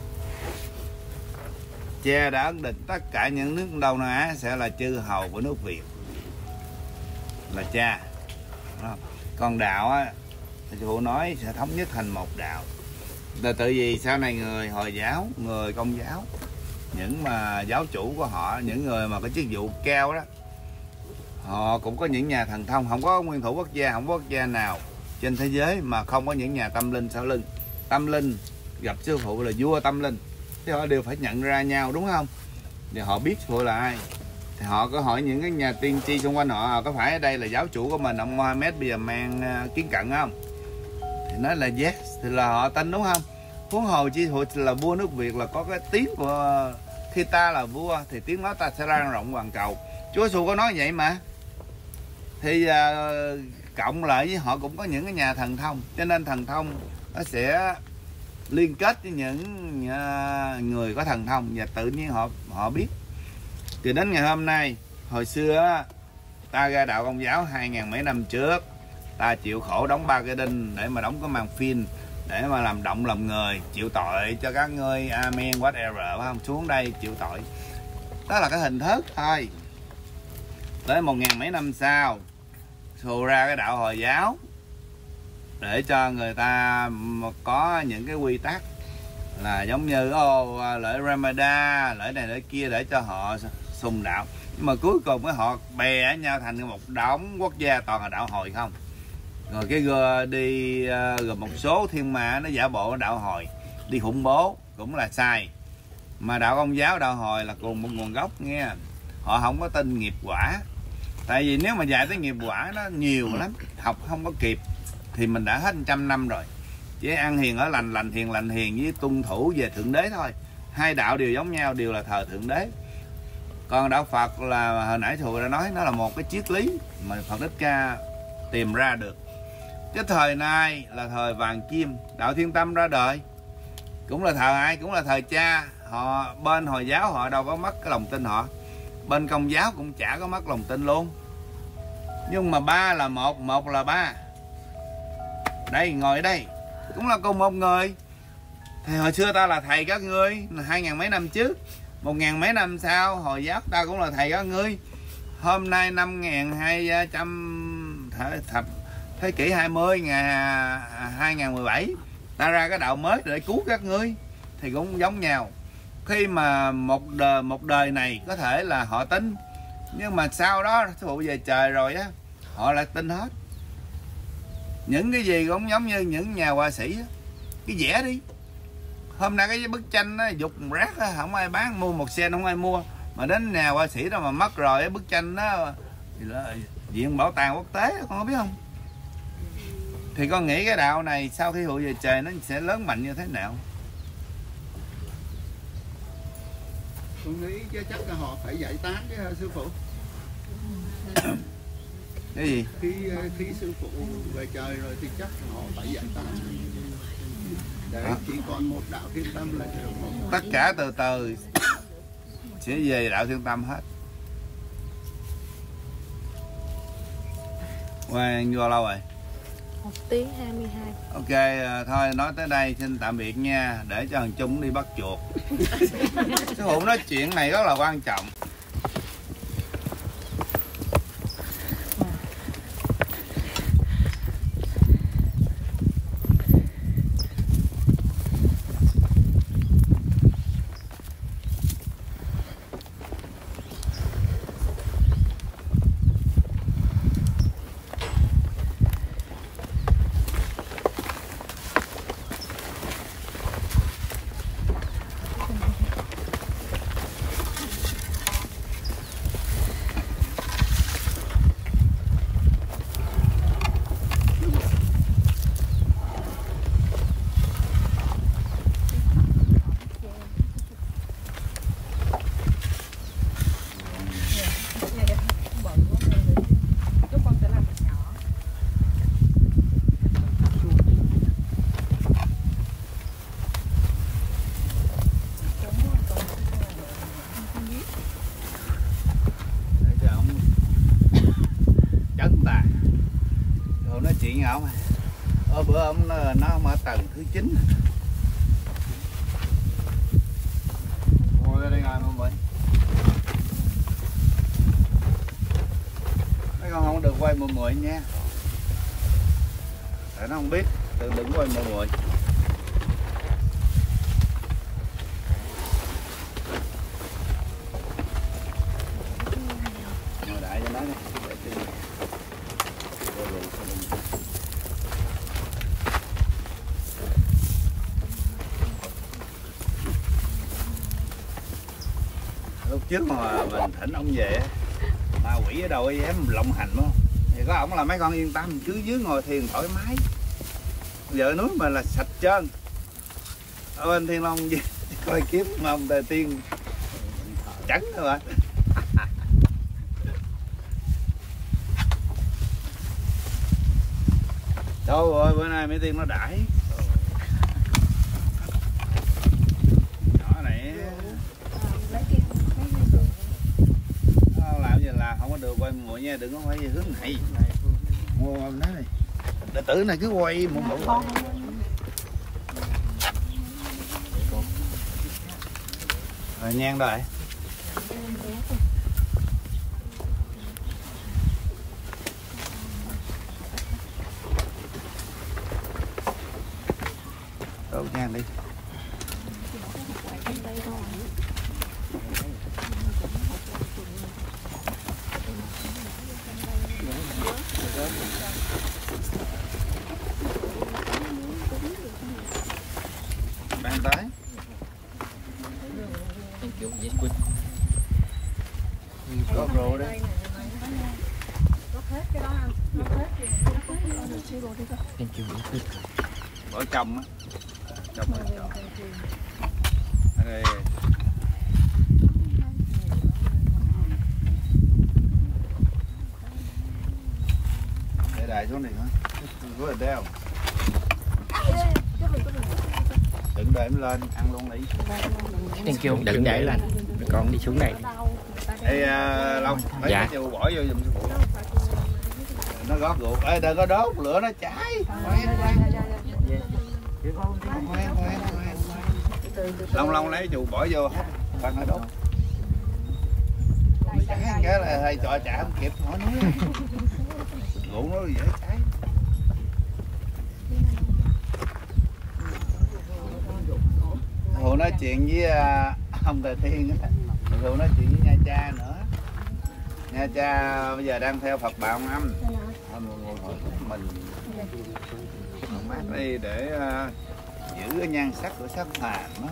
S1: Cha đã ấn định tất cả những nước Đông Nam Á sẽ là chư hầu của nước Việt. Là cha. Còn đạo á, thì phụ nói sẽ thống nhất thành một đạo. Là tự vì sau này người Hồi giáo, người Công giáo, những mà giáo chủ của họ, những người mà có chức vụ cao đó, họ cũng có những nhà thần thông. Không có nguyên thủ quốc gia, không có quốc gia nào trên thế giới mà không có những nhà tâm linh sau lưng. Tâm linh gặp sư phụ là vua tâm linh, thì họ đều phải nhận ra nhau, đúng không? Thì họ biết sư phụ là ai, thì họ có hỏi những cái nhà tiên tri xung quanh họ có phải ở đây là giáo chủ của mình, ông Mohammed bây giờ mang kiến cận không? Thì nói là yes, thì là họ tin, đúng không? Huống hồ chi hội là vua nước Việt, là có cái tiếng của khi ta là vua thì tiếng nói ta sẽ lan rộng toàn cầu. Chúa Giêsu có nói vậy mà. Thì cộng lại với họ cũng có những cái nhà thần thông, cho nên thần thông nó sẽ liên kết với những người có thần thông, và tự nhiên họ biết. Thì đến ngày hôm nay, hồi xưa ta ra đạo Công giáo 2000 mấy năm trước, ta chịu khổ đóng 3 cái đinh để mà đóng cái màn phim, để mà làm động lòng người, chịu tội cho các ngươi, amen, whatever, phải không? Xuống đây chịu tội. Đó là cái hình thức thôi. tới 1000 mấy năm sau xô ra cái đạo Hồi giáo để cho người ta có những cái quy tắc là giống như lễ Ramadan, lễ này lễ kia để cho họ sùng đạo. Nhưng mà cuối cùng với họ bè nhau thành một đống quốc gia toàn là đạo Hồi không. Rồi cái rồi một số thiên ma nó giả bộ đạo Hồi đi khủng bố cũng là sai. Mà đạo Công giáo, đạo Hồi là cùng một nguồn gốc nghe. Họ không có tin nghiệp quả. Tại vì nếu mà dạy tới nghiệp quả nó nhiều lắm, học không có kịp thì mình đã hết 100 năm rồi. Chỉ ăn hiền ở lành, lành hiền với tuân thủ về Thượng Đế thôi. Hai đạo đều giống nhau, đều là thờ Thượng Đế. Còn đạo Phật là hồi nãy thầy đã nói, nó là một cái triết lý mà Phật Thích Ca tìm ra được. Cái thời này là thời vàng kim, đạo Thiên Tâm ra đời cũng là thờ ai? Cũng là thờ cha. Họ bên Hồi giáo họ đâu có mất cái lòng tin họ, bên Công giáo cũng chả có mất lòng tin luôn. Nhưng mà ba là một, một là ba. Đây, ngồi ở đây cũng là cùng một người. Thì hồi xưa ta là thầy các ngươi 2000 mấy năm trước, 1000 mấy năm sau Hồi giáo ta cũng là thầy các ngươi. Hôm nay 5200 thế kỷ 20, ngày 2017 ta ra cái đạo mới để cứu các ngươi thì cũng giống nhau. Khi mà một đời này có thể là họ tin, nhưng mà sau đó phụ về trời rồi á, họ lại tin hết. Những cái gì cũng giống như những nhà họa sĩ á, cái vẽ đi. Hôm nay cái bức tranh nó dục rác á, không ai bán, mua 1 sen không ai mua. Mà đến nhà họa sĩ đó mà mất rồi, cái bức tranh đó viện bảo tàng quốc tế, con có biết không? Thì con nghĩ cái đạo này sau khi hụi về trời nó sẽ lớn mạnh như thế nào?
S4: Con nghĩ chứ chắc là họ phải giải tán chứ sư phụ.
S1: Cái gì?
S4: Khi sư phụ về trời rồi thì chắc họ phải giải tán để chỉ còn một đạo Thiên Tâm là được.
S1: Tất cả từ từ sẽ về đạo Thiên Tâm hết. Quen vô lâu rồi?
S2: 1 tiếng 22.
S1: Ok, thôi nói tới đây xin tạm biệt nha, để cho thằng Trung đi bắt chuột. Sư phụ nói chuyện này rất là quan trọng. Chuyện ông bữa ông nó ở tầng thứ 9. Ngồi đây ngồi mọi người. Mấy con không được quay mùi mùi nha, tại nó không biết. Đừng quay mùi mùi. Ngồi đại cho nó đi. Lúc trước mà mình thỉnh ông về, ma quỷ ở đâu dám lộng hành không? Thì có ổng là mấy con yên tâm, cứ dưới ngồi thiền thoải mái. Giờ núi mà là sạch trơn. Ở bên Thiên Long coi kiếm mà ông Tề Tiên trắng thôi ạ. Trời ơi, bữa nay mấy Tiên nó đãi. Nhỏ này nó làm gì là không có được quay muội nha, đừng có quay hướng này. Mua nó này. Đệ tử này cứ quay một bộ. Rồi nhang rồi. mang đi. Mang tới. Có rượu đấy. Bỏ trong á. Trong ở chỗ. Đây. Để đại xuống này thôi. Có là đeo. Đừng để em lên ăn luôn đi.
S5: Thank you. Đừng để lên. Con đi xuống đây.
S1: Ê Long, lấy
S5: dạ.
S1: cái chịu bỏ vô giùm sư phụ. Nó gót rượu. Ê đừng có đốt lửa nó cháy. Long lấy chịu bỏ vô. Bằng nó đốt. Cháy cái là thầy trò chả không kịp hỏi nói. Rượu nó dễ cháy. Thường nói chuyện với ông Tài Thiên á, thường nói chuyện với Nha Cha nữa. Nha Cha bây giờ đang theo Phật Bảo ông Âm. Mình mát đi để giữ cái nhan sắc của sắc phàm đó.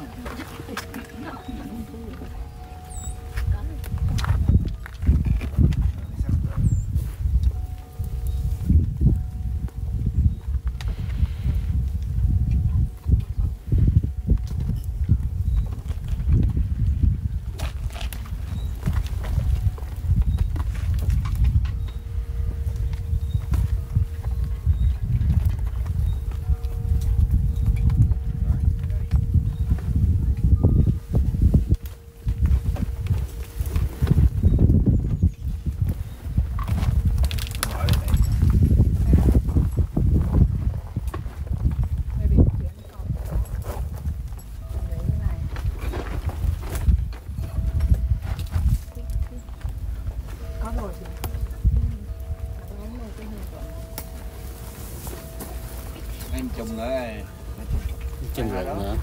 S1: Em trùng nữa.
S5: Chừng rồi nữa.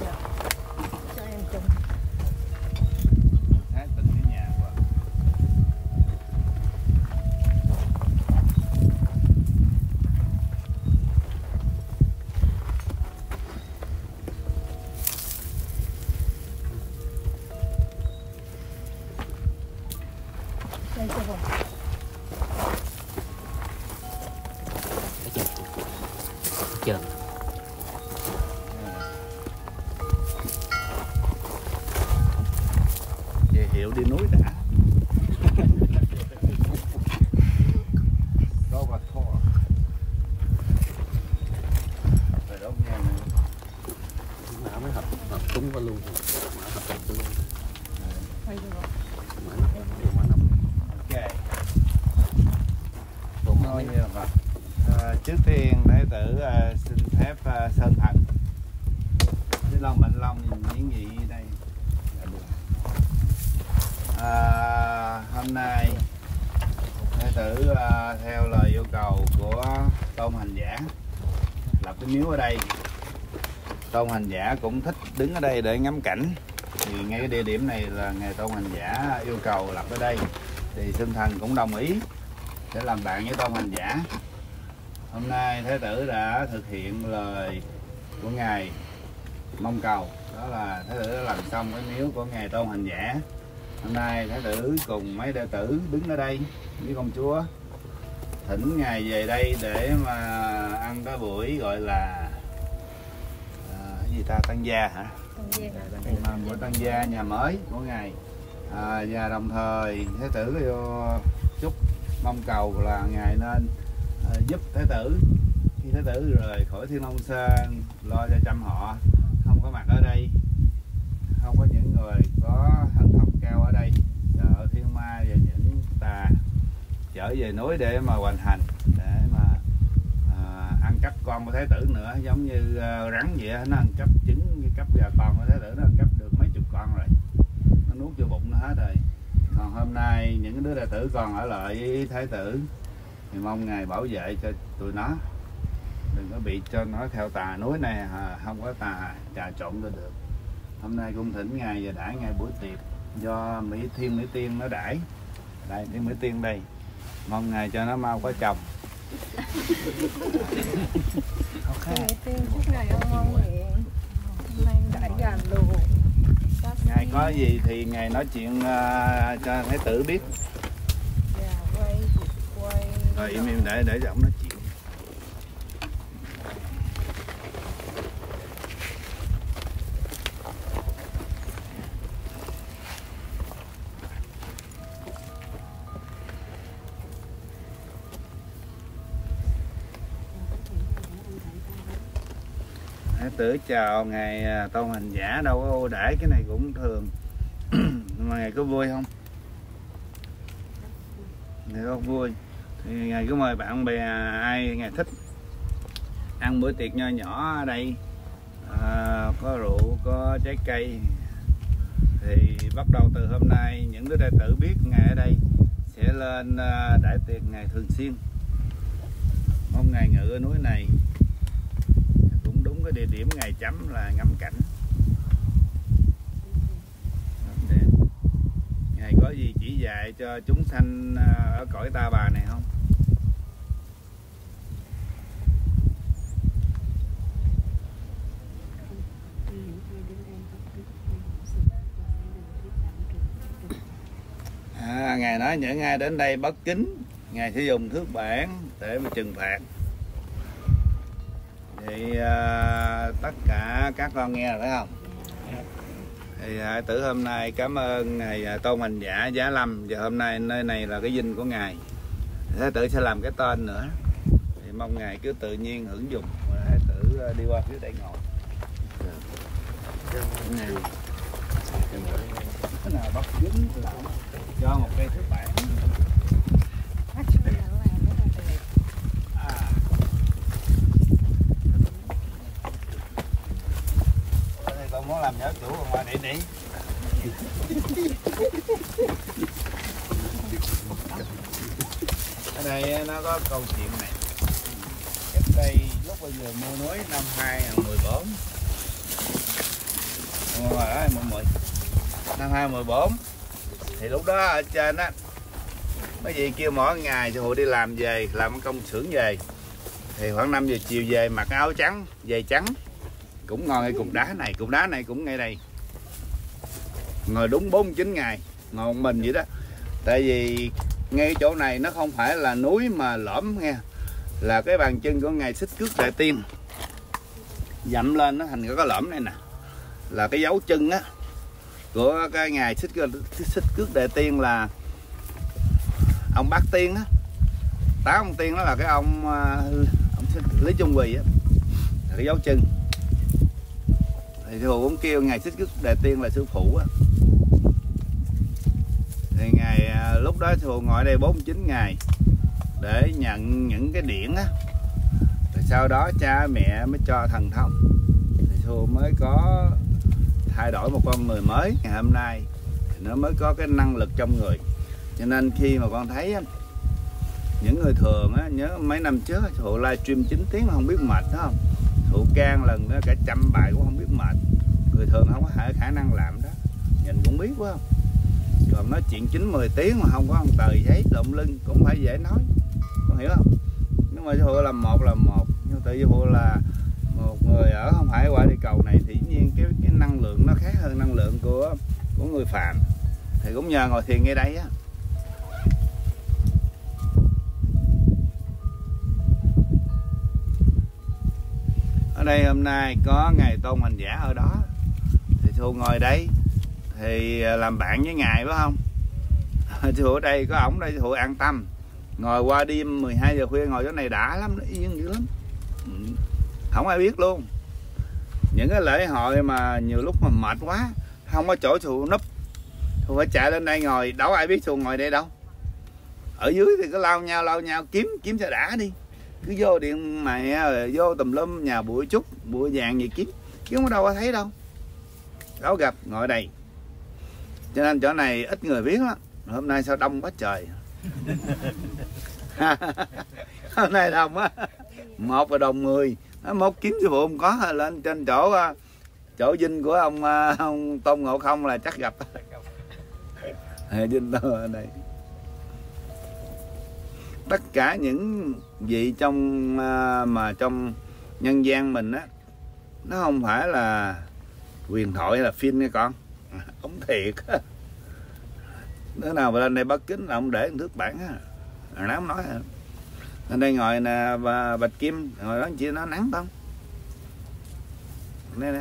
S1: Thái tình cái nhà quá.
S5: Chờ.
S1: Về hiệu đi núi đã. Có vật thọ. Rồi đốt nhang nữa.
S5: Mở mới hợp cúng vào luôn. Mở hợp cúng luôn. Mở nắp.
S1: Ok.
S5: Còn
S1: Thôi như vậy. Trước tiên Thái tử xin phép sơn thần với Long Mạnh Long những gì đây. Hôm nay Thái tử theo lời yêu cầu của Tôn Hành Giả lập cái miếu ở đây. Tôn Hành Giả cũng thích đứng ở đây để ngắm cảnh, thì ngay cái địa điểm này là ngài Tôn Hành Giả yêu cầu lập ở đây, thì Sơn Thần cũng đồng ý để làm bạn với Tôn Hành Giả. Hôm nay Thái tử đã thực hiện lời của ngài mong cầu, đó là Thái tử đã làm xong cái miếu của ngài Tôn Hành Giả. Hôm nay Thái tử cùng mấy đệ tử đứng ở đây với công chúa thỉnh ngài về đây để mà ăn cái buổi gọi là cái gì ta, tăng gia hả? Buổi tăng gia nhà mới của ngài. Và đồng thời Thái tử chúc mong cầu là ngài nên giúp Thái tử khi Thái tử rời khỏi Thiên Long Sơn, lo cho trăm họ không có mặt ở đây, không có những người có thần thông cao ở đây, sợ thiên ma và những tà trở về núi để mà hoành hành, để mà ăn cắp con của Thái tử nữa, giống như rắn vậy đó. Nó ăn cắp trứng, cắp gà con của Thái tử, nó ăn cắp được mấy chục con rồi, nó nuốt vô bụng nó hết rồi. Còn hôm nay những đứa đệ tử còn ở lại với Thái tử thì mong ngài bảo vệ cho tụi nó. đừng có bị cho nó theo tà. Núi này không có tà trà trộn lên được. Hôm nay cũng thỉnh ngài và đãi ngài buổi tiệc do Mỹ Tiên nó đãi. Đây Thiên Mỹ Tiên đây, mong ngài cho nó mau có chồng.
S2: Mỹ Tiên chúc ngài ngon miệng, hôm nay đãi gà luộc.
S1: Ngài có gì thì ngài nói chuyện cho Thái tử biết.
S2: Gà quay, vịt quay.
S1: Rồi im để giọng nói chuyện. Thái tử chào ngài Tôn Hành Giả, đâu có ưu đãi, cái này cũng thường. Mà ngài có vui không? Ngài có vui thì ngài cứ mời bạn bè ai ngài thích ăn bữa tiệc nho nhỏ ở đây, có rượu, có trái cây. Thì bắt đầu từ hôm nay những đứa đệ tử biết ngài ở đây sẽ lên đại tiệc ngài thường xuyên. Mong ngài ngự ở núi này, cũng đúng cái địa điểm ngài chấm là ngắm cảnh. Ngài có gì chỉ dạy cho chúng sanh ở cõi Ta Bà này không? Ngài nói những ai đến đây bất kính, ngài sẽ dùng thước bản để mà trừng phạt. Thì tất cả các con nghe rồi phải không? Thì Thái tử hôm nay cảm ơn ngài Tôn Hành Giả Giá Lâm, và hôm nay nơi này là cái dinh của ngài. Thái tử sẽ làm cái tên nữa, thì mong ngài cứ tự nhiên hưởng dụng. Thái tử đi qua phía đây ngồi. Cái nào bất kính là cho một cây thước bản. Con muốn làm nhỏ chủ ở ngoài để đi. Ở đây nó có câu chuyện này. Cách đây lúc bây giờ mua núi năm 2014. Năm 2014 thì lúc đó ở trên á, mấy vị kêu mỗi ngày cho hội đi làm về, làm công xưởng về, thì khoảng 5 giờ chiều về mặc áo trắng, giày trắng, cũng ngồi ngay cục đá này cũng ngay đây, ngồi đúng 49 ngày, ngồi một mình vậy đó. Tại vì ngay chỗ này nó không phải là núi mà lõm nghe, là cái bàn chân của ngài Xích Cước Đại Tiên dậm lên nó thành cái lõm này nè, là cái dấu chân á của cái ngài Xích Cước Đại Tiên, là ông Bát Tiên á, 8 ông tiên đó là cái ông Lý Trung Quỳ á, là cái dấu chân. Thì Hồ cũng kêu ngài Xích Cước Đại Tiên là sư phụ á. Thì ngài lúc đó Hồ ngồi đây 49 ngày để nhận những cái điển á, rồi sau đó cha mẹ mới cho thần thông, thì Hồ mới có thay đổi một con người mới. Ngày hôm nay thì nó mới có cái năng lực trong người. Cho nên khi mà con thấy á, những người thường á, nhớ mấy năm trước Hồ livestream 9 tiếng mà không biết mệt đó không? Hồ can lần đó cả 100 bài cũng không biết mệt. Người thường không có khả năng làm đó, nhìn cũng biết quá không? Còn nói chuyện 9-10 tiếng mà không có một tờ giấy lộn lưng cũng phải dễ nói, con hiểu không? Nhưng mà Hồ làm một, nhưng tự nhiên Hồ là một người ở không phải quả địa cầu này, thì dĩ nhiên cái năng lượng nó khác hơn năng lượng của người phàm. Thì cũng nhờ ngồi thiền ngay đây á. Ở đây hôm nay có ngài Tôn Hành Giả ở đó, thì Thu ngồi đây thì làm bạn với ngài phải không? Thu ở đây có ổng đây, Thu an tâm. Ngồi qua đêm 12 giờ khuya ngồi chỗ này đã lắm, nó yên dữ lắm, không ai biết luôn. Những cái lễ hội mà nhiều lúc mà mệt quá không có chỗ Thu núp, Thu phải chạy lên đây ngồi, đâu ai biết Thu ngồi đây đâu. Ở dưới thì cứ lao nhau kiếm cho đã đi, cứ vô điện mày rồi vô tùm lum nhà bụi trúc bụi vàng gì kiếm ở đâu có thấy đâu, đâu gặp. Ngồi đây cho nên chỗ này ít người biết lắm. Hôm nay sao đông quá trời. Hôm nay đông á. một là đồng người. Nó mốt kiếm sư phụ không có, lên trên chỗ dinh của ông Tôn Ngộ Không là chắc gặp. Dinh ở đây. Tất cả những vị trong mà trong nhân gian mình á, nó không phải là huyền thoại hay là phim nha con. Ông thiệt á. Đứa nào mà lên đây bất kính là ông để thước bản á. Nắm nói à. Lên đây ngồi nè Bạch Kim, ngồi đó chị nó nắng không? Đây nè.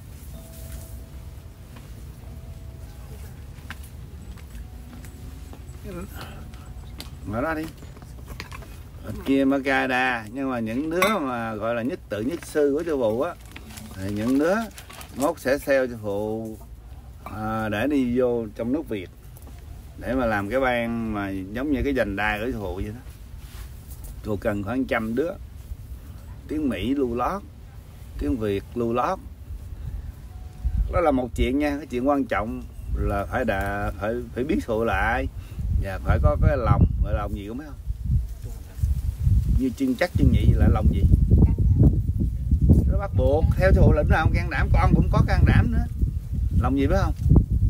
S1: Ngồi đó đi. Bạch Kim ở Canada, nhưng mà những đứa mà gọi là nhất tự nhất sư của sư phụ á, thì những đứa mốt sẽ theo sư phụ để đi vô trong nước Việt để mà làm cái ban mà giống như cái vành đai của sư phụ vậy đó. Tôi cần khoảng 100 đứa, tiếng Mỹ lưu lót, tiếng Việt lưu lót. Đó là một chuyện nha. Cái chuyện quan trọng là phải biết sư phụ là ai và phải có cái lòng. Gọi là lòng gì cũng biết không? Như chân chắc chân nhị là lòng gì? Nó bắt buộc theo sư phụ là nào không can đảm, con cũng có can đảm nữa. Lòng gì biết không?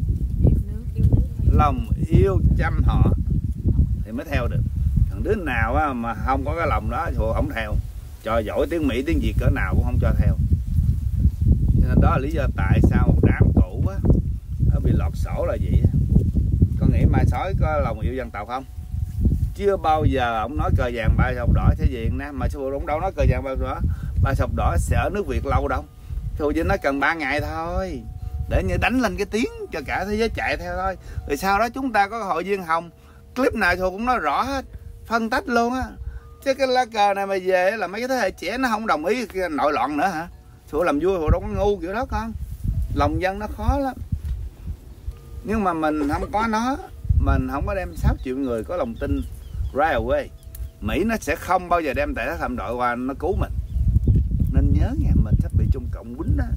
S1: Lòng yêu chăm họ thì mới theo được. Còn đứa nào mà không có cái lòng đó thì không theo, cho giỏi tiếng Mỹ tiếng Việt cỡ nào cũng không cho theo. Cho nên đó là lý do tại sao một đám cũ á nó bị lọt sổ là vậy. Con nghĩ Mai Sói có lòng yêu dân tộc không? Chưa bao giờ ông nói cờ vàng ba sọc đỏ thế gì nè, mà sư phụ cũng đâu nói cờ vàng ba sọc đỏ sẽ ở nước Việt lâu đâu. Sư phụ chỉ nói cần 3 ngày thôi để như đánh lên cái tiếng cho cả thế giới chạy theo thôi. Rồi sau đó chúng ta có hội viên hồng, clip nào sư phụ cũng nói rõ hết, phân tách luôn á. Chứ cái lá cờ này mà về là mấy cái thế hệ trẻ nó không đồng ý nội loạn nữa hả? Sư phụ làm vui, sư phụ đâu có ngu kiểu đó con. Lòng dân nó khó lắm. Nhưng mà mình không có nó, mình không có đem 6 triệu người có lòng tin right away, Mỹ nó sẽ không bao giờ đem tệ hạm đội qua nó cứu mình. Nên nhớ nha, mình sắp bị Trung Cộng quýnh đó.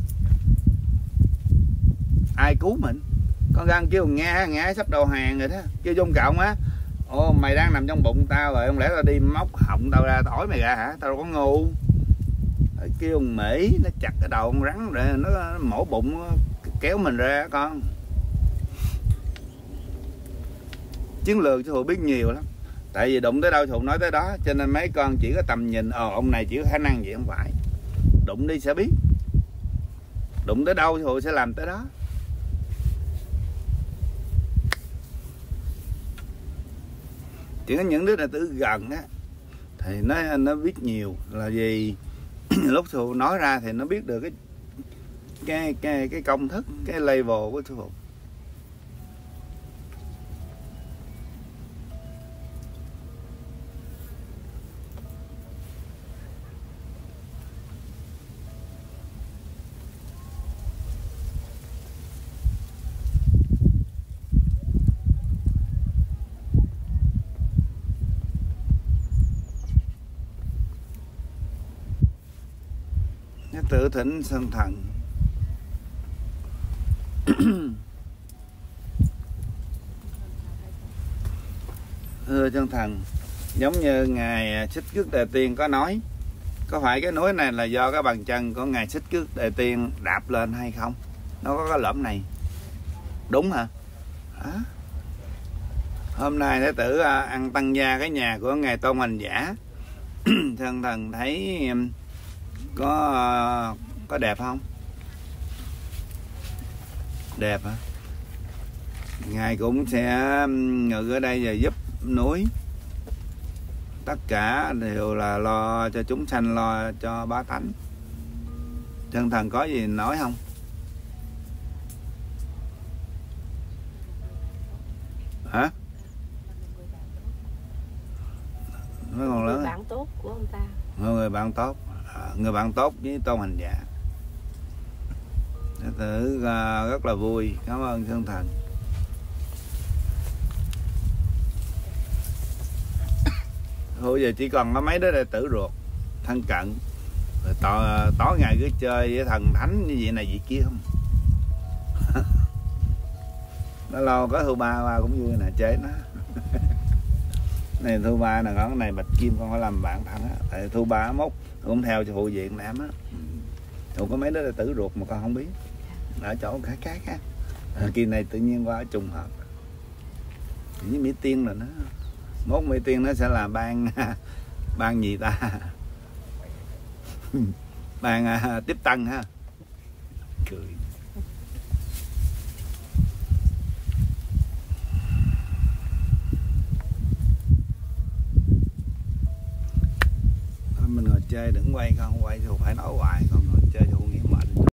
S1: Ai cứu mình? Con gan kêu Nga sắp đầu hàng rồi đó. Kêu Trung Cộng á, ồ mày đang nằm trong bụng tao rồi, không lẽ tao đi móc họng tao ra tao hỏi mày ra hả? Tao đâu có ngu. Kêu Mỹ nó chặt cái đầu con rắn rồi nó mổ bụng kéo mình ra con. Chiến lược sư phụ biết nhiều lắm. Tại vì đụng tới đâu sư phụ nói tới đó, cho nên mấy con chỉ có tầm nhìn ông này chỉ có khả năng gì không phải. Đụng đi sẽ biết. Đụng tới đâu sư phụ sẽ làm tới đó. Chỉ có những đứa này từ gần á thì nó biết nhiều là gì. Lúc sư phụ nói ra thì nó biết được cái công thức, cái level của sư phụ. Tự thỉnh Sơn Thần. Thưa Sơn Thần, giống như ngài Xích Cước Đề Tiên có nói, có phải cái núi này là do cái bàn chân của ngài Xích Cước Đề Tiên đạp lên hay không? Nó có cái lõm này, đúng hả? Đó. Hôm nay Thái tử ăn tăng gia cái nhà của ngài Tôn Hành Giả. Sơn Thần thấy có đẹp không? Đẹp hả? Ngài cũng sẽ ngự ở đây và giúp núi. Tất cả đều là lo cho chúng sanh, lo cho bá tánh. Chân Thần có gì nói không? Hả? Mấy con lớn.
S2: Người bạn tốt của ông ta.
S1: Người bạn tốt. Người bạn tốt với Tôn Hành Giả. Thái tử rất là vui. Cảm ơn Sơn Thần. Thôi giờ chỉ còn có mấy đứa đệ tử ruột thân cận. Rồi tối ngày cứ chơi với thần thánh như vậy này vậy kia không. Nó lo có thu ba cũng vui nè, chơi nó. Này Thu Ba là con này Bạch Kim con phải làm bạn thân á. Tại Thu Ba mốt cũng theo cho Phụ Viện Nam á. Thu có mấy đứa là tử ruột mà con không biết. Ở chỗ khác á. Kỳ này tự nhiên qua trùng hợp. Với Mỹ Tiên là nó. Mốt Mỹ Tiên nó sẽ là ban gì ta? Ban tiếp tân ha. Cười. Mình ngồi chơi đừng quay, con quay thì phải nói hoài, con ngồi chơi thì không nghĩ mệt.